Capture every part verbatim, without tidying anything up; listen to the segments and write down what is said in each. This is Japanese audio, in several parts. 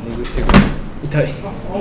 寝癖が痛い。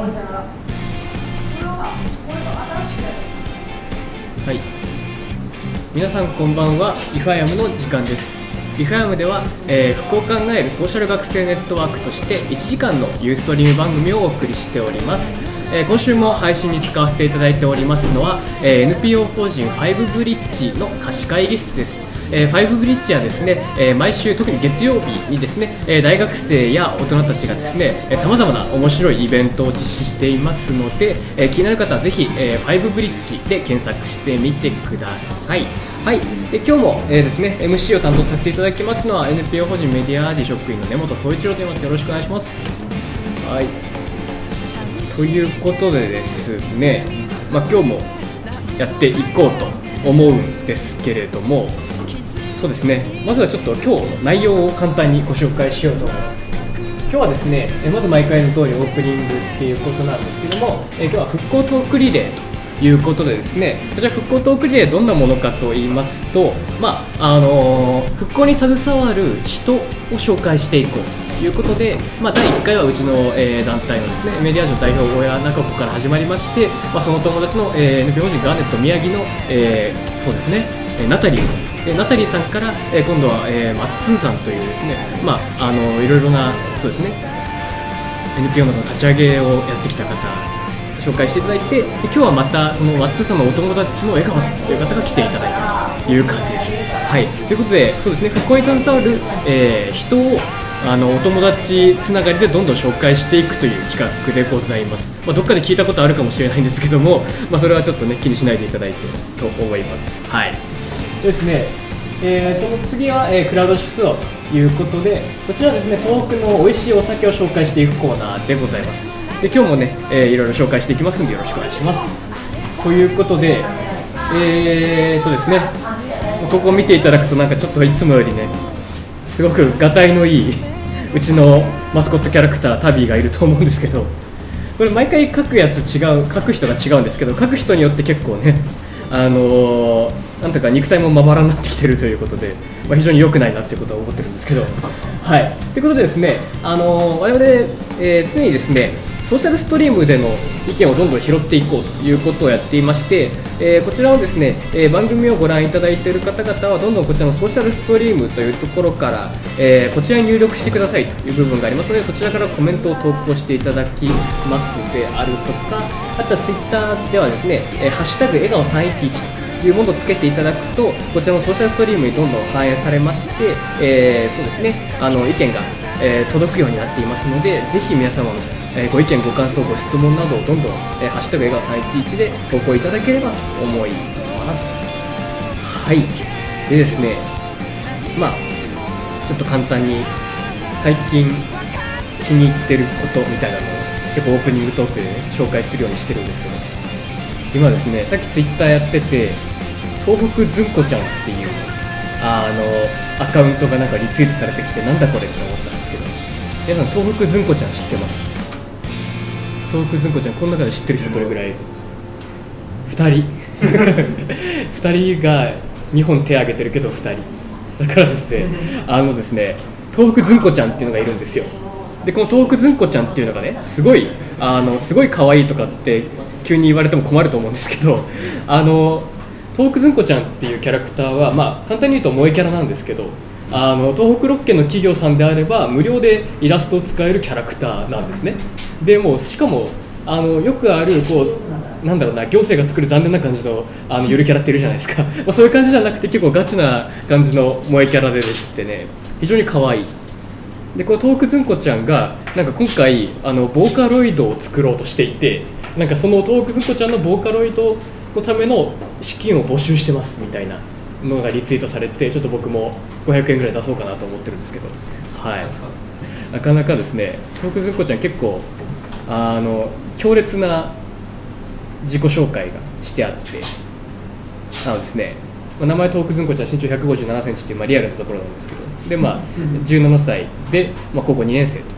はい、皆さんこんばんは。イファヤムの時間です。イファヤムでは、えー、福を考えるソーシャル学生ネットワークとしていちじかんのユーストリーム番組をお送りしております。えー、今週も配信に使わせていただいておりますのは、えー、エヌピーオー 法人ファイブブリッジの貸し会議室です。えー、ファイブブリッジはですね、えー、毎週特に月曜日にですね、えー、大学生や大人たちがですね、さまざまな面白いイベントを実施していますので、えー、気になる方はぜひ、えー、ファイブブリッジで検索してみてください。はい、で今日も、えーですね、エムシー を担当させていただきますのは エヌピーオー 法人メディアアージ職員の根本総一郎と言います。よろしくお願いします。はい、ということでですね、まあ、今日もやっていこうと思うんですけれども、そうですね、まずはちょっと今日の内容を簡単にご紹介しようと思います。今日はですね、まず毎回の通りオープニングっていうことなんですけども、え今日は復興トークリレーということでですね、こちら復興トークリレーどんなものかと言いますと、まああのー、復興に携わる人を紹介していこうということで、まあ、だいいっかいはうちの、えー、団体のですねメディアの代表親中子から始まりまして、まあ、その友達の、えー、エヌピーオー 法人ガーネット宮城の、えー、そうですね、ナタリーさんナタリーさんから、えー、今度は、えー、マッツンさんというですね、まあ、あのいろいろなそうですね エヌピーオー の立ち上げをやってきた方紹介していただいて、で今日はまたそのマッツンさんのお友達の江川さんという方が来ていただいたという感じです。はい、ということでそうですね、復興に携わる、えー、人をあのお友達つながりでどんどん紹介していくという企画でございます。まあ、どっかで聞いたことあるかもしれないんですけども、まあ、それはちょっとね気にしないでいただいてと思います。はいですね、えー、その次は、えー、クラウド出動ということで、こちらはですね東北の美味しいお酒を紹介していくコーナーでございます。で今日もね、えー、いろいろ紹介していきますのでよろしくお願いします。ということで、えーっとですね、ここを見ていただくとなんかちょっといつもよりねすごくがたいのいいうちのマスコットキャラクタータビーがいると思うんですけど、これ毎回書くやつ違う書く人が違うんですけど、書く人によって結構ねあのーなんとか肉体もまばらになってきているということで、まあ、非常に良くないなということは思ってるんですけど、はい、ということでですね、あのー、我々、えー、常にですねソーシャルストリームでの意見をどんどん拾っていこうということをやっていまして、えー、こちらをですね、えー、番組をご覧いただいている方々はどんどんこちらのソーシャルストリームというところから、えー、こちらに入力してくださいという部分がありますので、そちらからコメントを投稿していただきますであるとか、あとはツイッターではですね、えー、ハッシュタグ笑顔さんいちいちというものをつけていただくと、こちらのソーシャルストリームにどんどん反映されまして、えー、そうですね、あの意見が、えー、届くようになっていますので、ぜひ皆様の、えー、ご意見、ご感想、ご質問などをどんどん、えー、ハッシュタグ笑顔さんいちいちで投稿いただければと思います。はい、でですね、まあちょっと簡単に最近気に入ってることみたいなのを結構オープニングトークで、ね、紹介するようにしてるんですけど、今ですね、さっきツイッターやってて東北ずんこちゃんっていうあのアカウントがなんかリツイートされてきて、なんだこれって思ったんですけど、皆さん東北ずんこちゃん知ってます？東北ずんこちゃん、この中で知ってる人どれぐらい？ふたりふたりがにほん手挙げてるけどふたりだからですね、あのですね東北ずんこちゃんっていうのがいるんですよ。でこの東北ずんこちゃんっていうのがね、すごいあのすごい可愛いとかって急に言われても困ると思うんですけど、あの東北ずんこちゃんっていうキャラクターは、まあ、簡単に言うと萌えキャラなんですけど、あの東北ろっけんの企業さんであれば無料でイラストを使えるキャラクターなんですね。でもうしかもあのよくあるこうなんだろうな、行政が作る残念な感じのあのゆるキャラっているじゃないですかまあそういう感じじゃなくて結構ガチな感じの萌えキャラででしてね、非常に可愛い。でこの東北ずんこちゃんがなんか今回あのボーカロイドを作ろうとしていて、なんかその東北ずんこちゃんのボーカロイドのための資金を募集してますみたいなのがリツイートされて、ちょっと僕もごひゃくえんぐらい出そうかなと思ってるんですけど、はい、なかなかですね東北ずんこちゃん結構あの強烈な自己紹介がしてあって、あのですね、名前東北ずんこちゃん身長ひゃくごじゅうななセンチっていう、まあ、リアルなところなんですけど、でまあじゅうななさいで、まあ、高校にねん生と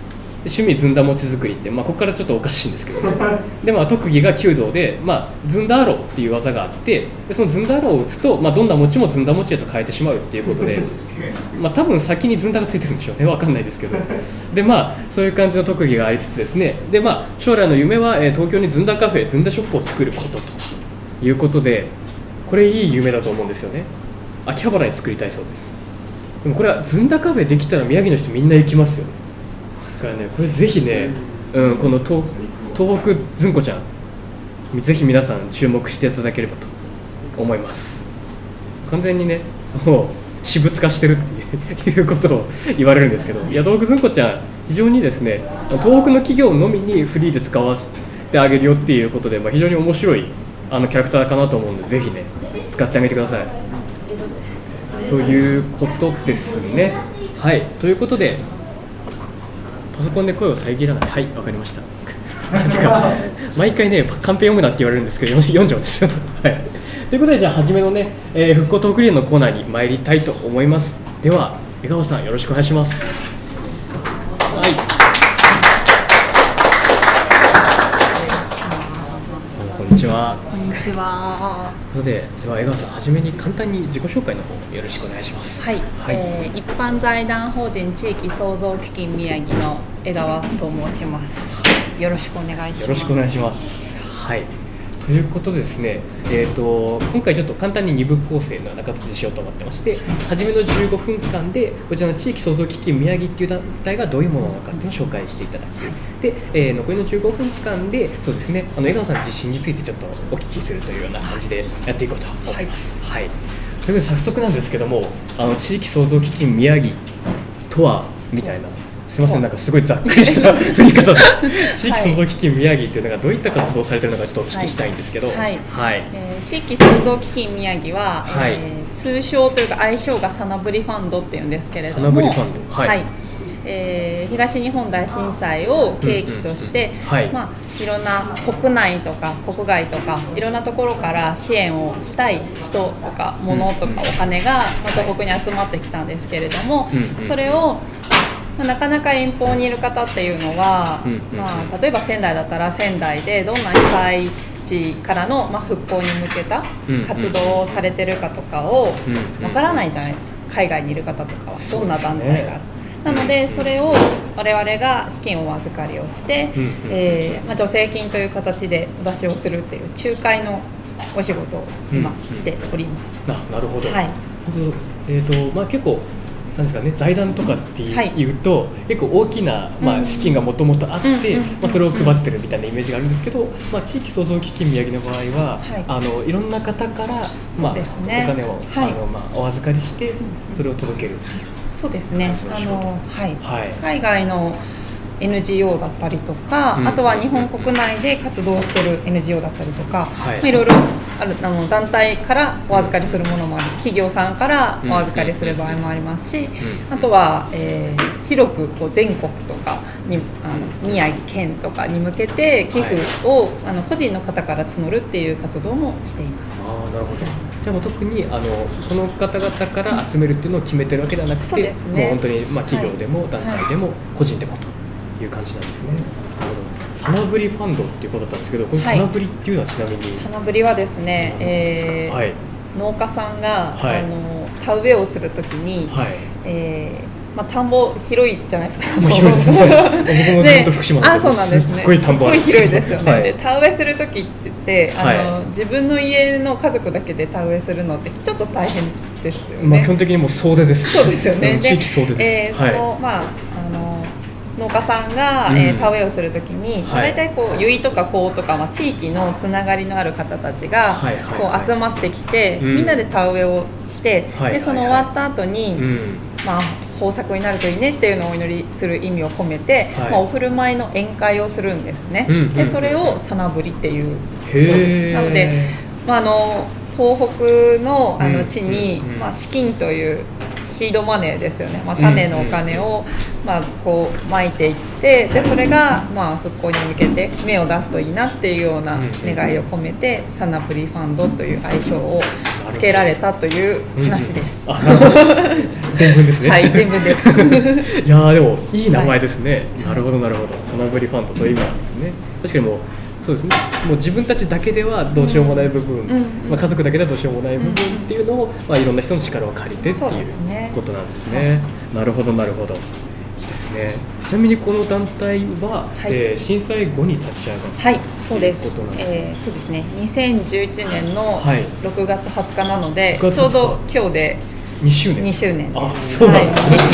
趣味ずんだ餅作りって、まあ、ここからちょっとおかしいんですけど、ね、で、まあ、特技が弓道で、まあ、ずんだアローっていう技があって、でそのずんだアローを打つと、まあ、どんな餅もずんだ餅へと変えてしまうっていうことで、まあ、多分先にずんだがついてるんでしょうね、わかんないですけど、で、まあ、そういう感じの特技がありつつですね、で、まあ、将来の夢は、えー、東京にずんだカフェずんだショップを作ることということで、これいい夢だと思うんですよね。秋葉原に作りたいそうです。でもこれはずんだカフェできたら宮城の人みんな行きますよ。だからね、これぜひね、うん、この東、東北ずんこちゃん、ぜひ皆さん注目していただければと思います。完全にね、もう私物化してるっていうことを言われるんですけど、いや、東北ずんこちゃん、非常にですね、東北の企業のみにフリーで使わせてあげるよっていうことで、まあ、非常に面白いあのキャラクターかなと思うので、ぜひね、使ってあげてください。ということですね。はい、ということで、パソコンで声を遮らない。はい、わかりました。てか毎回ね、カンペ読むなって言われるんですけど、読んじゃうんですよ。はい。ということで、じゃあ初めのね、えー、復興トークリレーのコーナーに参りたいと思います。では、江川さん、よろしくお願いします。はい。こんにちは。 こんにちは。 ということで、では江川さん、初めに簡単に自己紹介の方よろしくお願いします。 はい。はい、えー、一般財団法人地域創造基金宮城の江川と申します。よろしくお願いします。 よろしくお願いします。はい。ということでですね、えーと、今回ちょっと簡単にに部構成のような形にしようと思ってまして、初めのじゅうごふんかんでこちらの地域創造基金宮城っていう団体がどういうものなのかっていうのを紹介していただく。で、えー、残りのじゅうごふんかんでそうですね、あの江川さん自身についてちょっとお聞きするというような感じでやっていこうと思います。はい。はい、ということで早速なんですけども、あの地域創造基金宮城とはみたいな。すみません、なんかすごいざっくりした振り方で地域創造基金宮城っていうのがどういった活動をされているのかちょっとお聞きしたいんですけど、はいはいはい、えー、地域創造基金宮城は、はい、えー、通称というか愛称がさなぶりファンドっていうんですけれども、さなぶりファンド、はい、はい、えー、東日本大震災を契機として、まあ、いろんな国内とか国外とかいろんなところから支援をしたい人とか物とかお金が東北に集まってきたんですけれども、それをまあ、なかなか遠方にいる方っていうのは、うんうんうん、まあ、例えば仙台だったら仙台でどんな被災地からの、まあ、復興に向けた活動をされてるかとかをわからないじゃないですか、海外にいる方とかはどんな団体がある、ね、なのでそれを我々が資金をお預かりをして、うんうん、えーまあ、助成金という形でお出しをするっていう仲介のお仕事を今しております。 うんうん、な, なるほど、はい、えーとまあ、結構なんですかね、財団とかっていうと、はい、結構大きな、まあ、資金がもともとあって、まあ、それを配ってるみたいなイメージがあるんですけど、まあ、地域創造基金宮城の場合は、はい、あのいろんな方から、まあ、ね、お金を、はい、あのまあ、お預かりしてそれを届けるっていう。 そうですね、あの、はいはい、海外の エヌジーオー だったりとか、うん、あとは日本国内で活動している エヌジーオー だったりとか、はい、まあ、いろいろある、あの団体からお預かりするものもあり、企業さんからお預かりする場合もありますし、うん、あとは、えー、広くこう全国とかに、あの宮城県とかに向けて寄付を、はい、あの個人の方から募るっていう活動もしています。 あ、なるほど。じゃあもう特にあのこの方々から集めるっていうのを決めてるわけではなくて、そうですね、もう本当に、まあ、企業でも団体でも個人でもという感じなんですね。さなぶりファンドっていうことだったんですけど、このさなぶりっていうのはちなみに、 さなぶりはですね、えーはい、農家さんが、はい、あの田植えをするときに、はい、えーまあ、田んぼ広いじゃないですか。 広いですね。僕もずっと福島なんで、 あ、そうなんですね。 すっごい田んぼあるんですけど、すごい広いですよね。はい、で田植えするときってあの、はい、自分の家の家族だけで田植えするのってちょっと大変ですよね。 まあ、基本的にもう総出です、 そうですよね。 うん、地域総出です。 えー、その、はい、まああの農家さんが、うん、えー、田植えをするときに、はい、大体こう結とかこうとか、まあ、地域のつながりのある方たちがこう集まってきて、うん、みんなで田植えをして、はい、でその終わった後に、うん、まあ、豊作になるといいねっていうのをお祈りする意味を込めて、はい、まあ、お振る舞いの宴会をするんですね、うんうんうん、でそれをさなぶりっていう、へー、なので、まあ、あの東北の、あの地に、うんうんうん、まあ、資金というシードマネーですよね、まあ、種のお金を、まあ、こうまいていって、でそれがまあ復興に向けて芽を出すといいなっていうような願いを込めてサナブリファンドという愛称をつけられたという話です。 伝聞ですね。 はい、伝聞です。 いやでもいい名前ですね。はい、なるほどなるほど。サナブリファンド、そういう意味なんですね。確かにもうそうですね。もう自分たちだけではどうしようもない部分、うん、まあ、家族だけではどうしようもない部分っていうのを、まあ、いろんな人の力を借りてっていうことなんですね。はい、なるほどなるほど。いいですね。ちなみにこの団体は、はい、えー、震災後に立ち上がった、 はい、そうです。えー、そうですね。にせんじゅういちねんのろくがつはつかなので、はい、ちょうど今日でにしゅうねん。 にしゅうねん。 あ、そうなんですね。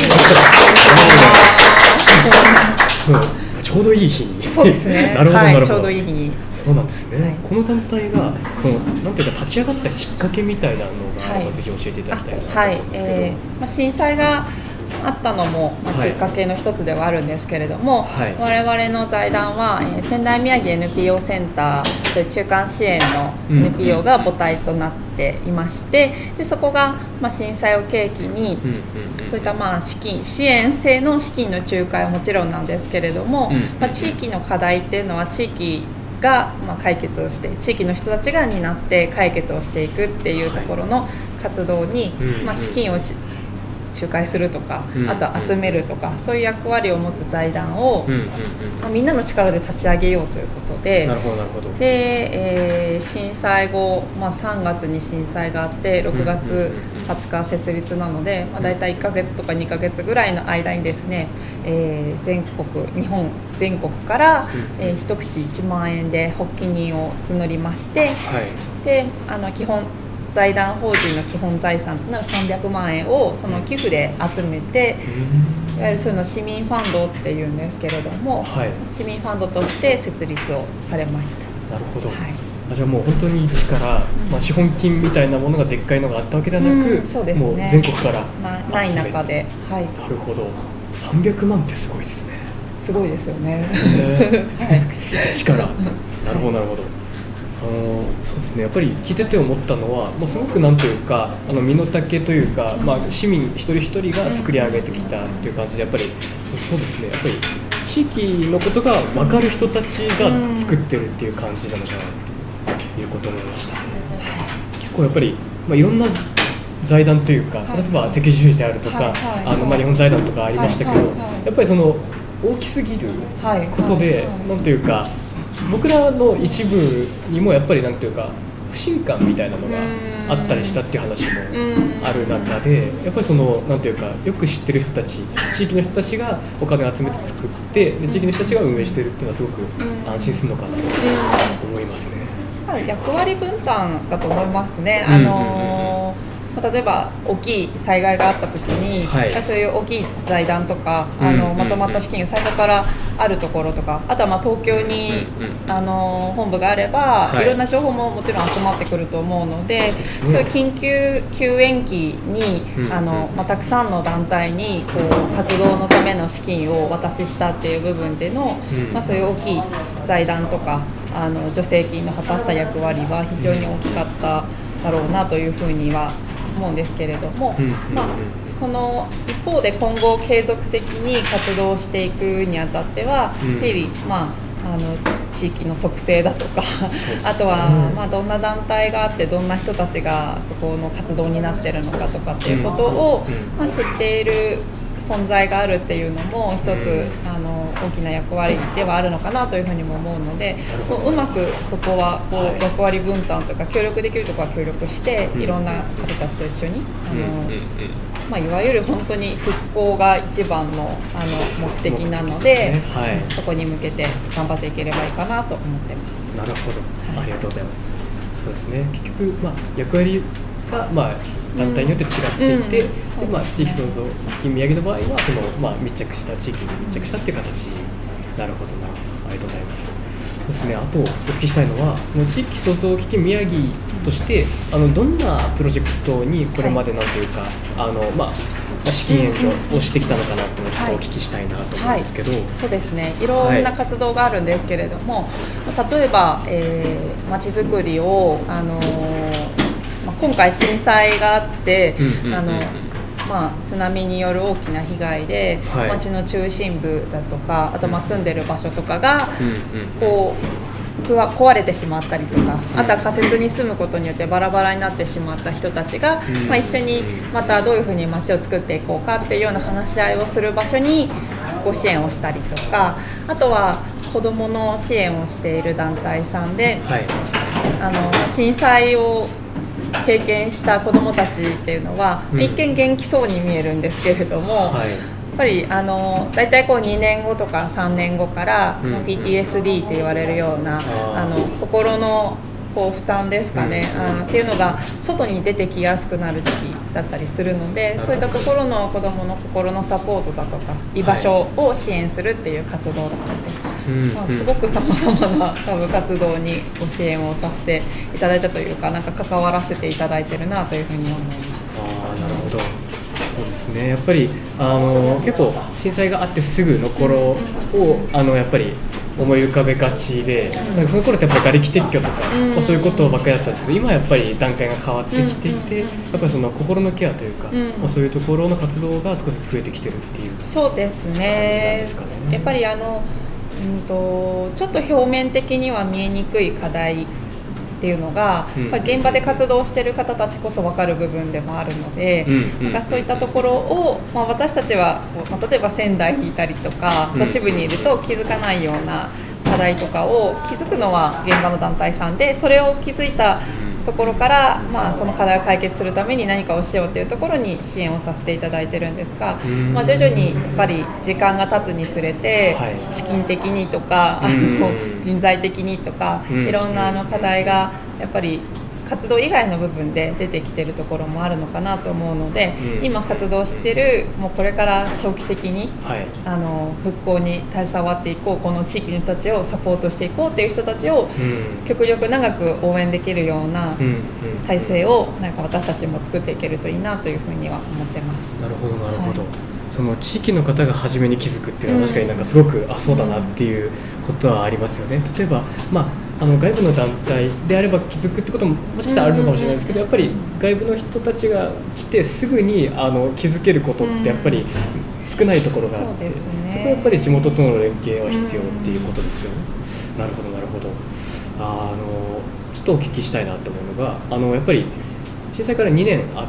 はい、ちょうどいい日に。 そうですね。 なるほどなるほど、はい、 ちょうどいい日に。 そうなんですね。はい、この団体がそのなんていうか立ち上がったきっかけみたいなのが、はい、ぜひ教えていただきたいなと思うんですけど。はい、えー、まあ、震災があったのも、まあ、きっかけの一つではあるんですけれども、はい、我々の財団は、えー、仙台宮城 エヌピーオー センターという中間支援の エヌピーオー が母体となっていまして、でそこが、まあ、震災を契機に、うんうんうん、そういったまあ資金支援性の資金の仲介はもちろんなんですけれども、うんうんうん、まあ、地域の課題っていうのは地域がまあ解決をして、地域の人たちが担って解決をしていくっていうところの活動に、はい、まあ、資金を仲介するとか、うん、あとは集めるとか、そういう役割を持つ財団を、うんうんうん、まあ、みんなの力で立ち上げようということで、 なるほどなるほど。 で、えー、震災後、まあ、さんがつに震災があってろくがつはつか設立なので、まあ、大体いっかげつとかにかげつぐらいの間にですね、えー、全国日本全国から、うん、えー、一口いちまんえんで発起人を募りまして、はい、であの基本財団法人の基本財産となるさんびゃくまんえんをその寄付で集めて、いわゆるそういうの市民ファンドっていうんですけれども、はい、市民ファンドとして設立をされました。 なるほど、はい、あ、じゃあもう本当に一から、うん、まあ、資本金みたいなものがでっかいのがあったわけではなく、うん、そうですね、もう全国からなない中で、はい、 なるほど。さんびゃくまんってすごいですね。 すごいですよね。 はい、一からなるほどなるほど。あのそうですね、やっぱり聞いてて思ったのは、もうすごくなんというか、あの身の丈というか、まあ、市民一人一人が作り上げてきたという感じで、やっぱりそうですね、やっぱり地域のことが分かる人たちが作ってるっていう感じなのかなということを思いました。結構やっぱり、まあ、いろんな財団というか、例えば赤十字であるとか、あのまあ日本財団とかありましたけど、やっぱりその大きすぎることで、なんというか僕らの一部にもやっぱりなんていうか不信感みたいなのがあったりしたっていう話もある中で、やっぱりそのなんていうかよく知ってる人たち、地域の人たちがお金を集めて作って、で地域の人たちが運営してるっていうのはすごく安心するのかなと思いますね。 役割分担だと思いますね。あのー例えば大きい災害があった時に、はい、そういう大きい財団とかあの、うん、まとまった資金が最初からあるところとか、あとはまあ東京に、うん、あの本部があれば、はい、いろんな情報ももちろん集まってくると思うので、そういう緊急救援期に、うん、あのまあ、たくさんの団体にこう活動のための資金をお渡ししたっていう部分での、うん、まあ、そういう大きい財団とかあの助成金の果たした役割は非常に大きかっただろうなというふうには思うんですけれども、うんうんうん、まあ、その一方で今後継続的に活動していくにあたっては、うん、やはり、まあ、あの地域の特性だとか、あとは、まあ、どんな団体があってどんな人たちがそこの活動になっているのかとかっていうことを、まあ、知っている存在があるっていうのも一つあの大きな役割ではあるのかなというふうにも思うので、うまくそこはこう役割分担とか協力できるところは協力していろんな方たちと一緒にあの、まあ、いわゆる本当に復興が一番のあの目的なので、はい、そこに向けて頑張っていければいいかなと思ってます。 なるほど、はい、ありがとうございます。そうですね、結局、まあ、役割が、まあ団体によって違っていて、うんうんでまあ、地域創造基金宮城の場合はその、まあ、密着した地域に密着したっていう形。なるほどなるほど、ありがとうございます。そうですね、あとお聞きしたいのは、その地域創造基金宮城としてあのどんなプロジェクトにこれまでなんというか、はい、あのまあ資金援助をしてきたのかなっていうのをちょっとお聞きしたいなと思うんですけど、はいはい、 そうですね、いろんな活動があるんですけれども、はい、例えばまちづくりをあのー今回震災があって、あのまあ、津波による大きな被害で、はい、町の中心部だとかあとまあ住んでる場所とかがこう壊れてしまったりとか、あとは仮設に住むことによってバラバラになってしまった人たちが、まあ、一緒にまたどういうふうに町を作っていこうかっていうような話し合いをする場所にご支援をしたりとか、あとは子どもの支援をしている団体さんで、はい、あの震災を経験した子どもたちっていうのは、うん、一見元気そうに見えるんですけれども、はい、やっぱりあのだいたいこうにねんごとかさんねんごから、うん、ピーティーエスディー って言われるような、うん、あの心のこう負担ですかね、うん、あのっていうのが外に出てきやすくなる時期だったりするので、そういったところの子どもの心のサポートだとか居場所を支援するっていう活動だったりで、はい、まあ、すごくさまざまな多分活動にご支援をさせていただいたというか、なんか関わらせていただいてるなというふうに思います。 あ、なるほど。そうですね、やっぱりあの結構震災があってすぐの頃を、うん、あのやっぱり思い浮かべがちで、うん、なんかその頃ってやっぱり瓦礫撤去とか、うん、そういうことばっかりだったんですけど、今やっぱり段階が変わってきていて、やっぱりその心のケアというか、うん、まあ、そういうところの活動が少しずつ増えてきてるっていう感じなんですかね。 そうですね、やっぱりあの、うんと、ちょっと表面的には見えにくい課題っていうのが、うん、やっぱ現場で活動している方たちこそ分かる部分でもあるので、うん、なんかそういったところを、まあ、私たちはこう、まあ、例えば仙台にいたりとか都市部にいると気づかないような課題とかを気づくのは現場の団体さんで、それを気づいたところから、まあ、その課題を解決するために何かをしようというところに支援をさせていただいてるんですが、まあ、徐々にやっぱり時間が経つにつれて、はい、資金的にとかあの人材的にとかいろんなあの課題がやっぱり活動以外の部分で出てきてるところもあるのかなと思うので、うん、今活動してるもうこれから長期的に、はい、あの復興に携わっていこう、この地域の人たちをサポートしていこうっていう人たちを、うん、極力長く応援できるような体制をなんか私たちも作っていけるといいなというふうには思ってます。 なるほどなるほど、はい、その地域の方が初めに気づくっていうのは確かになんかすごく、うん、あ、そうだなっていうことはありますよね。例えば、まああの外部の団体であれば気づくってことももしかしたらあるのかもしれないですけど、やっぱり外部の人たちが来てすぐにあの気づけることってやっぱり少ないところがあって、うん、 そ, ね、そこはやっぱり地元との連携は必要っていうことですよね。うん、なるほどなるほど。あのちょっとお聞きしたいなと思うのが、あのやっぱり震災からにねんあって、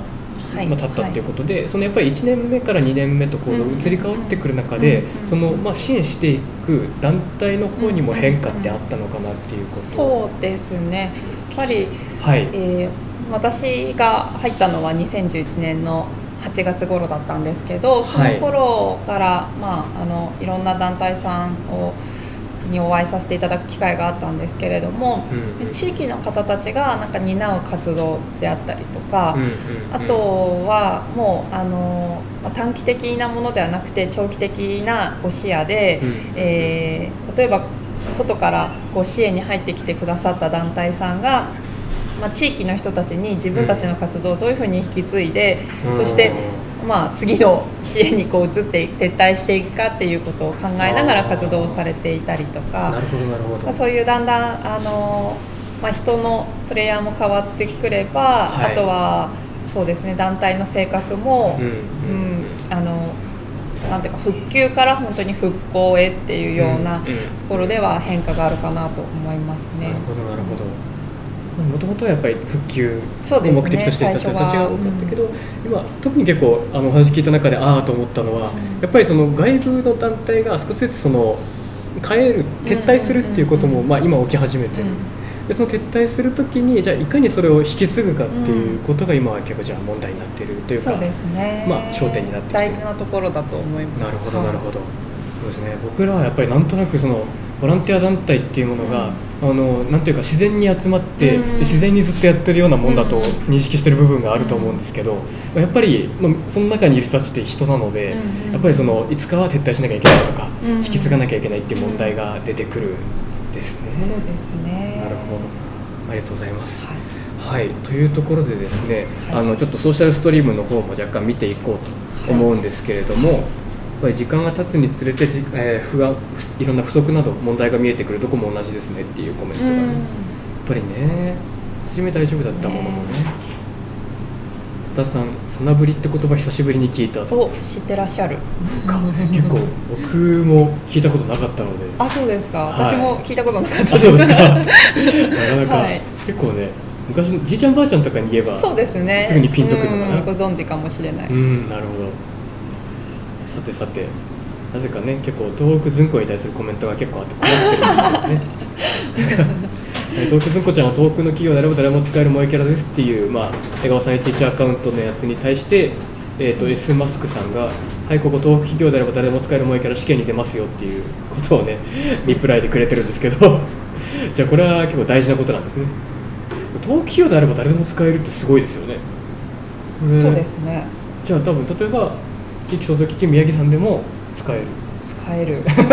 まあ、経ったということで、はい、そのやっぱりいちねんめからにねんめとこう移り変わってくる中で、そのまあ支援していく団体の方にも変化ってあったのかなっていうこと。 そうですね、やっぱり、はい、えー、私が入ったのはにせんじゅういちねんのはちがつ頃だったんですけど、その頃から、はい、まあ、あのいろんな団体さんをにお会いさせていただく機会があったんですけれども、うん、地域の方たちがなんか担う活動であったりとか、うんうんうん、あとはもうあの短期的なものではなくて長期的なご視野で、うん、えー、例えば外からご支援に入ってきてくださった団体さんが、まあ、地域の人たちに自分たちの活動をどういうふうに引き継いで、うん、そしてまあ、次の支援にこう移って撤退していくかっていうことを考えながら活動をされていたりとか、 なるほどなるほど、 まあ、そういうだんだんあの、まあ、人のプレイヤーも変わってくれば、はい、あとはそうですね、団体の性格も、うんうん、あのなんていうか復旧から本当に復興へっていうようなところでは変化があるかなと思いますね。 なるほどなるほど。もともとはやっぱり復旧を目的としていた人たちが多かったけど、うん、今特に結構あのお話聞いた中でああと思ったのは、うん、やっぱりその外部の団体が少しずつその変える撤退するっていうこともまあ今起き始めてる、うん、でその撤退するときにじゃあいかにそれを引き継ぐかっていうことが今は結構じゃあ問題になっているというか、 そうですね、 まあ焦点になってきて大事なところだと思います。 なるほどなるほど、そうですね、僕らはやっぱりなんとなくそのボランティア団体っていうものが、うん、あのなんていうか自然に集まって、うん、自然にずっとやってるようなもんだと認識してる部分があると思うんですけど、うん、やっぱり、まあ、その中にいる人たちって人なので、うん、やっぱりそのいつかは撤退しなきゃいけないとか、うん、引き継がなきゃいけないっていう問題が出てくるんですね。 そうですね。 なるほど、ありがとうございます。はい、はい、というところでですね、はい、あのちょっとソーシャルストリームの方も若干見ていこうと思うんですけれども、はい、やっぱり時間が経つにつれて、えー、不がいろんな不足など問題が見えてくる、どこも同じですねっていうコメントが、うん、やっぱりね、初め大丈夫だったものもね、 多田さん、さなぶりって言葉久しぶりに聞いたと。 お、知ってらっしゃる。 結構僕も聞いたことなかったので。 あ、そうですか、 はい、 私も聞いたことなかったです。 そうですか。なかなか、 はい、 結構ね、昔のじいちゃんばあちゃんとかに言えばそうですね、 すぐにピンとくるのかな。 ご存知かもしれない。 うん、なるほど。さてさて、なぜかね、結構東北ずんこに対するコメントが結構あって困ってるんですけどね。東北ずんこちゃんは東北の企業であれば誰も使える萌えキャラですっていう、まあ、江川さんいちいちアカウントのやつに対して、えーと、S マスクさんが、はい、ここ東北企業であれば誰でも使える萌えキャラ試験に出ますよっていうことをね、リプライでくれてるんですけど、じゃあこれは結構大事なことなんですね。東北企業であれば誰でも使えるってすごいですよね。 そうですね。 じゃあ多分例えば地域創造基金宮城さんでも使える。 使える。使う。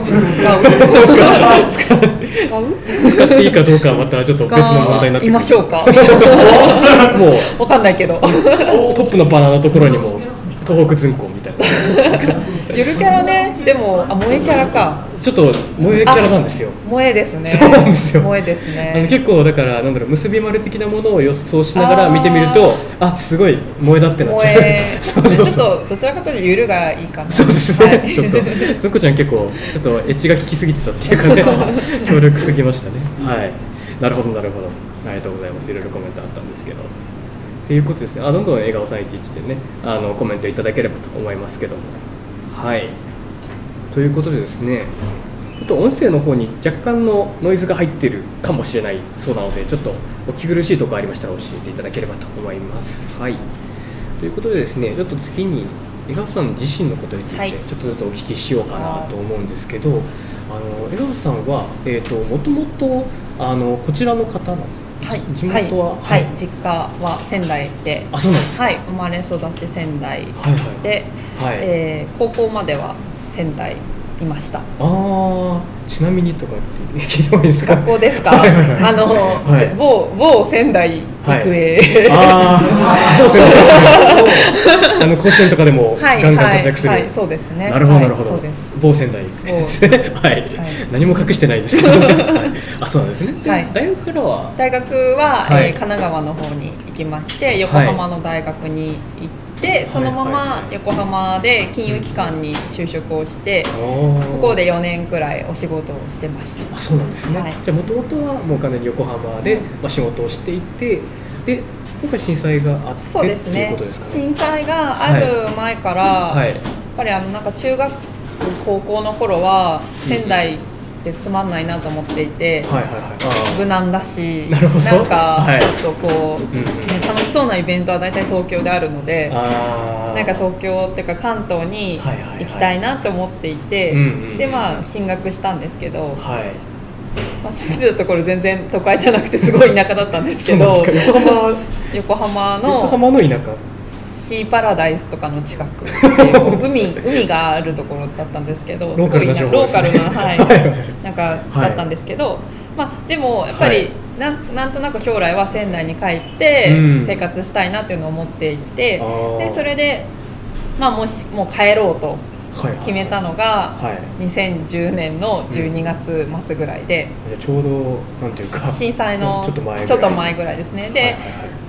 使う。使っていいかどうかはまたちょっと別の問題になってくる。 いましょうか。もうわかんないけど。トップのバナーのところにも東北ずんこみたいな。 ゆるキャラね、でもあ萌えキャラか。 ちょっと萌えキャラなんですよ。 萌えですね。 そうなんですよ。 萌えですね。 あの結構だからなんだろう、結び丸的なものを予想しながら見てみると、あ、すごい萌えだってなっちゃう。 そうそうそう、ちょっとどちらかというとゆるがいいかな。 そうですね。はい、ちょっとずんこちゃん結構ちょっとエッジが効きすぎてたっていうかね、強力すぎましたね。はい。なるほどなるほど。ありがとうございます。いろいろコメントあったんですけど。ということですね。あ、どんどん笑顔さんいちいちでね、あのコメントいただければと思いますけども。はい。ということでですね。ちょっと音声の方に若干のノイズが入っているかもしれないそうなので、ちょっとお聞き苦しいところありましたら教えていただければと思います。はい。ということでですね、ちょっと次に江川さん自身のことについてちょっとずつお聞きしようかなと思うんですけど、はい、あの江川さんはえっともともとあのこちらの方なんですか。はい、地元は、 はいはいはい、実家は仙台で、 あ、そうなんですか。 はい、生まれ育ち仙台で、 はいはい、 えー、高校までは仙台いました。 あ、ちなみにとかって聞いてもいいですか。 学校ですか。あの、はい、某某仙台育英、 はい、あ某仙台あの甲子園とかでもガンガン活躍する、 はいはいはい、そうですね。 なるほどなるほど、 はい、そうです。 某仙台ですね。はい、はい、何も隠してないですけど、はい、あ、そうなんですね。はい、大学からは大学は、はい、えー、神奈川の方に行きまして、横浜の大学に行って、でそのまま横浜で金融機関に就職をして、ここでよねんくらいお仕事をしてました。 あ、そうなんですね。はい、じゃあもともとはもう完全に横浜で、まあ、仕事をしていて、で今回震災があって、そうですね、っていうことですかね。 震災がある前から、はいはい、やっぱりあのなんか中学高校の頃は仙台、うん、つまんないなと思っていて、はいはいはい、無難だし、なるほど、なんかちょっとこう、はい、ね、楽しそうなイベントは大体東京であるので、あ、なんか東京っていうか関東に行きたいなと思っていて、でまあ進学したんですけど、はい、まあ、住んでたところ全然都会じゃなくてすごい田舎だったんですけど、横浜横浜の横浜の田舎、 シーパラダイスとかの近くで海, 海があるところだったんですけど、 ローカルな情報ですね。 ローカルな、はい、なんかだったんですけど、はい、まあ、でもやっぱり、はい、な, なんとなく将来は仙台に帰って生活したいなっていうのを思っていて、うん、でそれで、まあ、もしもう帰ろうと決めたのがにせんじゅうねんのじゅうにがつまつぐらいで、 うん、ちょうどなんていうか震災のちょっと前ぐらい、ちょっと前ぐらいですね。で、はいはいはい、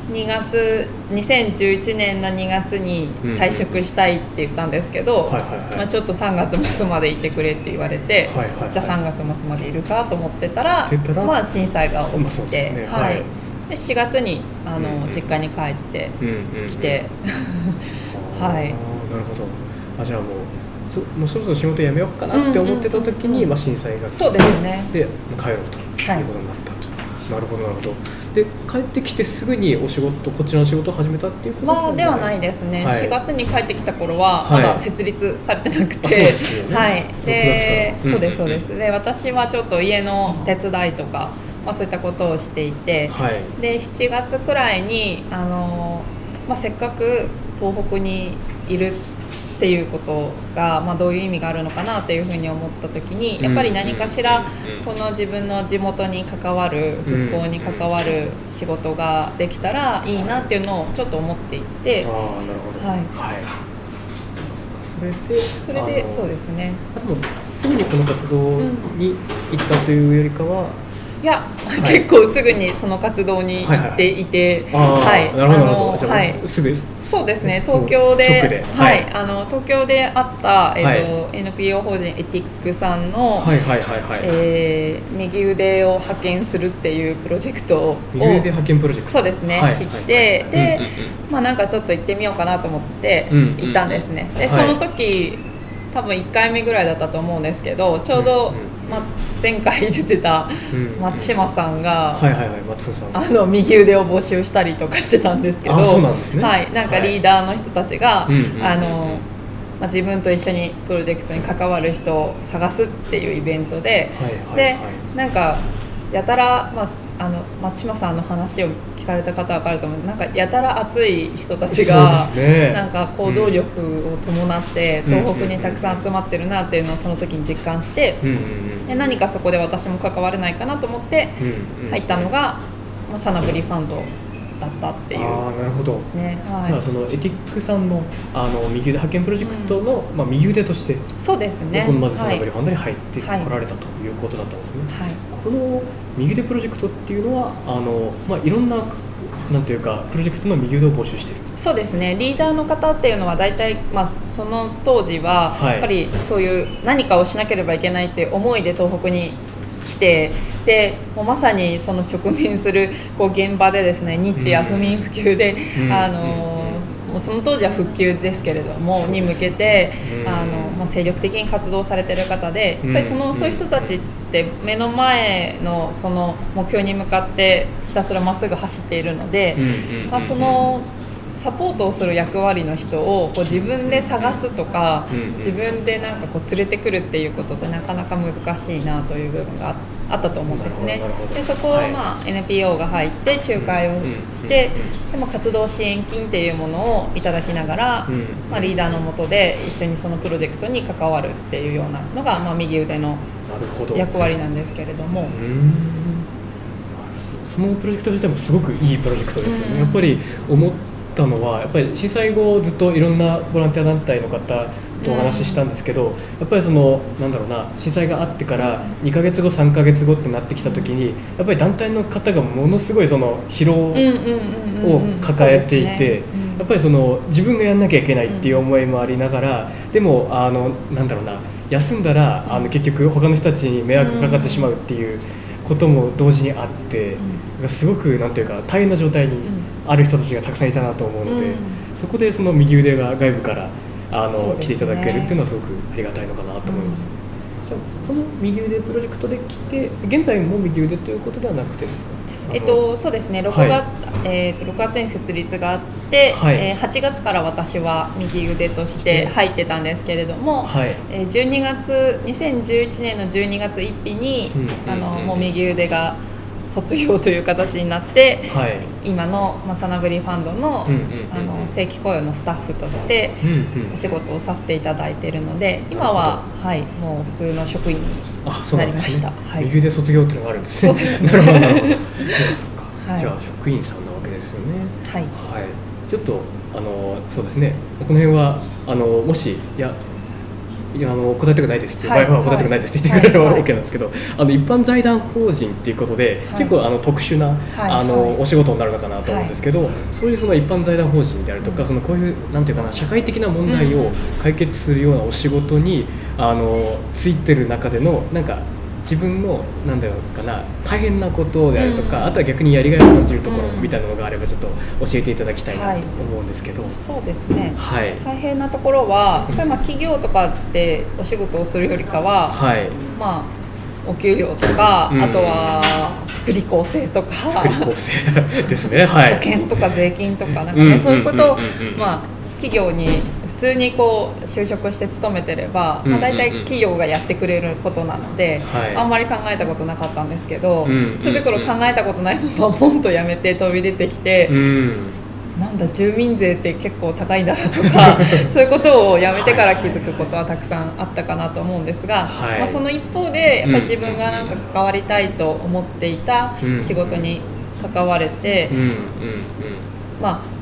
にがつにせんじゅういちねんのにがつに退職したいって言ったんですけど、まあ、ちょっとさんがつ末までいてくれって言われて、はいはいはい、じゃあさんがつ末までいるかと思ってたら、まあ、震災が起きて、まあ、ね、はい、でしがつにあの、うんうん、実家に帰ってきて、うんうんうん、はい、 なるほど。あ、じゃあもうそもうそろそろ仕事辞めようかなって思ってた時に、うんうんうん、まあ、震災が来て、そうですね、で帰ろうということになったと、はい、なるほどなるほど。で帰ってきてすぐにお仕事、こちらの仕事を始めたっていうことは、まあ、ではないですね、はい、しがつに帰ってきた頃はまだ設立されてなくて、はい、そうですよね、はい、で、そうですそうです。で私はちょっと家の手伝いとか、まあ、そういったことをしていて、はい、でしちがつくらいにあの、まあ、せっかく東北にいるっていうことが、まあ、どういう意味があるのかなというふうに思った時に、やっぱり何かしらこの自分の地元に関わる、復興に関わる仕事ができたらいいなっていうのをちょっと思っていて、ああ、なるほど、はい、はい、 それでそれでそうですね。 あ、でもすぐにこの活動に行ったというよりかは、 いや、はい、結構すぐにその活動に行っていて、 はい、なるほどなるほど、はい、すぐそうですね、東京で、ではい、あの東京であった、えーとはい、エヌピーオー 法人エティックさんの右腕を派遣するっていうプロジェクトを右腕派遣プロジェクトそうですね、はい、知って、はい、で、うんうん、まあなんかちょっと行ってみようかなと思って行ったんですね、うんうん、でその時、はい、多分いっかいめぐらいだったと思うんですけど、ちょうど、うんうん、まあ、前回出てた松島さんがあの右腕を募集したりとかしてたんですけど、 そうなんですね、 はい、なんかリーダーの人たちが、はい、あのまあ、自分と一緒にプロジェクトに関わる人を探すっていうイベントで、はいはいはい、でなんかやたら、まあ、あの松島さんの話を聞かれた方は分かると思う、なんかやたら熱い人たちが、ね、なんか行動力を伴って東北にたくさん集まってるなっていうのをその時に実感して、うんうんうん、で何かそこで私も関われないかなと思って入ったのが、まあ、サナブリファンドだったっていう、 あなるほど、 ね、はい、 じゃあそのエティックさんの、あの右腕派遣プロジェクトの、うん、まあ、右腕としてそうですね、 このまずサナブリファンドに入ってこられたということだったんですね、はい、この右腕プロジェクトっていうのはあの、まあ、いろんななんていうかプロジェクトの右腕を募集している。 そうですね、リーダーの方っていうのは大体、まあ、その当時はやっぱりそういう何かをしなければいけないっていう思いで東北に来て、でもうまさにその直面するこう現場でですね、日夜不眠不休で、うん、あのもうその当時は復旧ですけれどもに向けて、あのまあ、精力的に活動されている方で、やっぱりそのそういう人たちって目の前のその目標に向かってひたすらまっすぐ走っているので、まあ、そのサポートをする役割の人をこう自分で探すとか、自分でなんかこう連れてくるっていうことってなかなか難しいなという部分があったと思うんですね。でそこを、まあ、エヌピーオー が入って仲介をして、でも活動支援金っていうものをいただきながら、まあ、リーダーの下で一緒にそのプロジェクトに関わるっていうようなのが、まあ、右腕の役割なんですけれども。 うんそのプロジェクト自体もすごくいいプロジェクトですよね。やっぱり思ったのはやっぱり震災後ずっといろんなボランティア団体の方とお話ししたんですけど、やっぱりそのなんだろうな、震災があってからにかげつごさんかげつごってなってきた時にやっぱり団体の方がものすごいその疲労を抱えていて、やっぱりその自分がやんなきゃいけないっていう思いもありながら、でもあのなんだろうな、休んだらあの結局他の人たちに迷惑がかかってしまうっていうことも同時にあって、すごくなんていうか大変な状態にある人たちがたくさんいたなと思うので、そこでその右腕が外部からあの、ね、来ていただけるっていうのはすごくありがたいのかなと思います、ね。うん、じゃあその右腕プロジェクトで来て現在も右腕ということではなくてですか？ えっと、そうですね、ろくがつ、はい、えー、とろくがつに設立があって、はい、えー、はちがつから私は右腕として入ってたんですけれども、はい、えー、じゅうにがつにせんじゅういちねんのじゅうにがつついたちに、うん、あのもう右腕が卒業という形になって、はい、今の、まあ、サナブリファンド の,、うんうんうん、あの正規雇用のスタッフとしてお仕事をさせていただいているので、今は、はい、もう普通の職員になりました。 右腕卒業っていうのがあるんですね。 そうですね。 なるほどなるほど。そうか、はい、じゃあ職員さんなわけですよね。 はい。はい、 ちょっとあのそうですね。この辺はあのもしいや。いやあの答えたくないですって、はい、場合は答えたくないですって言ってくれれば OK なんですけど、はい、あの一般財団法人っていうことで、はい、結構あの特殊な、はい、あの、はい、お仕事になるのかなと思うんですけど、はい、そういうその一般財団法人であるとか、うん、そのこういうなんていうかな、社会的な問題を解決するようなお仕事に、うん、あのついてる中でのなんか自分のなんだろうかな、大変なことであるとか、うん、あとは逆にやりがいを感じるところみたいなのがあればちょっと教えていただきたいなと思うんですけど。はい、 そうですね、はい、大変なところはやっぱりまあ企業とかでお仕事をするよりかは、はい、まあお給料とか、うん、あとは福利厚生とか福利厚生ですね、はい、 保険とか税金とかなんかね、そういうことをまあ企業に普通にこう就職して勤めてれば、まあ、大体企業がやってくれることなので、はい、あんまり考えたことなかったんですけど、うん、そういうところ考えたことないままポンと辞めて飛び出てきて、うん、なんだ住民税って結構高いんだなとかそういうことをやめてから気づくことはたくさんあったかなと思うんですが、はい、まあ、その一方でやっぱり自分がなんか関わりたいと思っていた仕事に関われて、まあ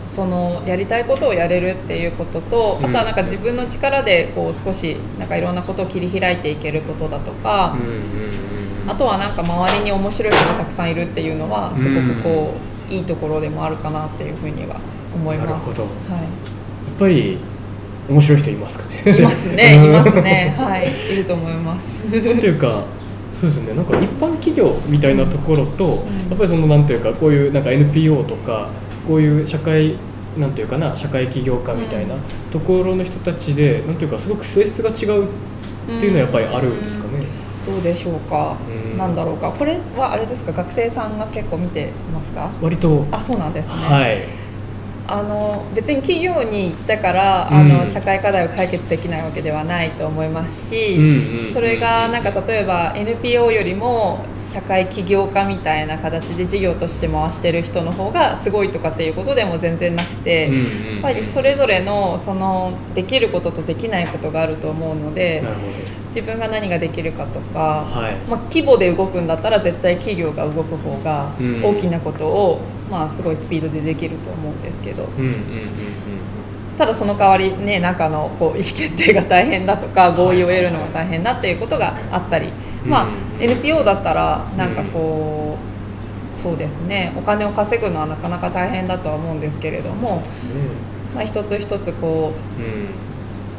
そのやりたいことをやれるっていうことと、あとはなんか自分の力でこう少しなんかいろんなことを切り開いていけることだとか、あとはなんか周りに面白い人がたくさんいるっていうのはすごくこういいところでもあるかなっていうふうには思います。 なるほど、はい、 やっぱり面白い人いますかね。 いますね、いますね、はい、いると思います。 っていうか、そうですね、なんか一般企業みたいなところと、うん、やっぱりそのなんていうかこういうなんか エヌピーオー とかこういう社会なんていうかな社会起業家みたいなところの人たちで、うん、なんていうかすごく性質が違うっていうのはやっぱりあるんですかね。 うん、どうでしょうか、うん、なんだろうか。これはあれですか、学生さんが結構見てますか？ 割と。 あ、そうなんですね。 はい。 あの別に企業に行ったからあの、うん、社会課題を解決できないわけではないと思いますし、うんうん、それがなんか例えば エヌピーオー よりも社会起業家みたいな形で事業として回してる人の方がすごいとかっていうことでも全然なくて、うんうん、やっぱりそれぞれのそのできることとできないことがあると思うので、自分が何ができるかとか、はい、まあ、規模で動くんだったら絶対企業が動く方が大きなことを、うん、まあ、すごいスピードでできると思うんですけど、うんうんうんうん、ただその代わりね、なんかのこう意思決定が大変だとか合意を得るのが大変だっていうことがあったり、まあ、エヌピーオー だったらなんかこう、そうですね、お金を稼ぐのはなかなか大変だとは思うんですけれども、そうですね、まあ、一つ一つこう、うん、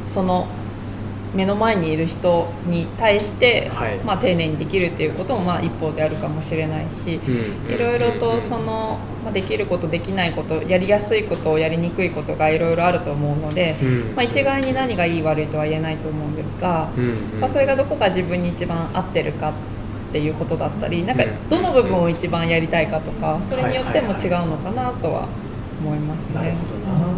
その目の前にいる人に対して、はい、まあ、丁寧にできるっていうこともまあ一方であるかもしれないし、いろいろとその、まあ、できることできないこと、やりやすいことやりにくいことがいろいろあると思うので、うん、まあ、一概に何がいい悪いとは言えないと思うんですが、うん、まあ、それがどこが自分に一番合ってるかっていうことだったり、なんかどの部分を一番やりたいかとか、それによっても違うのかなとは思いますね。 なるほどな、うん、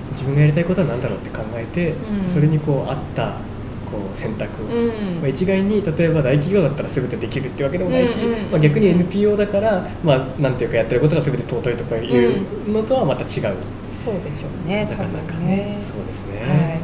自分がやりたいことは何だろうって考えて、うん、それにこう合ったこう選択、うん、まあ、一概に例えば大企業だったら全てできるってわけでもないし、まあ、逆に エヌピーオー だから、まあ、なんていうかやってることが全て尊いとかいうのとはまた違う、うん、そうでしょうね、 なかなかね、そうですね、はい、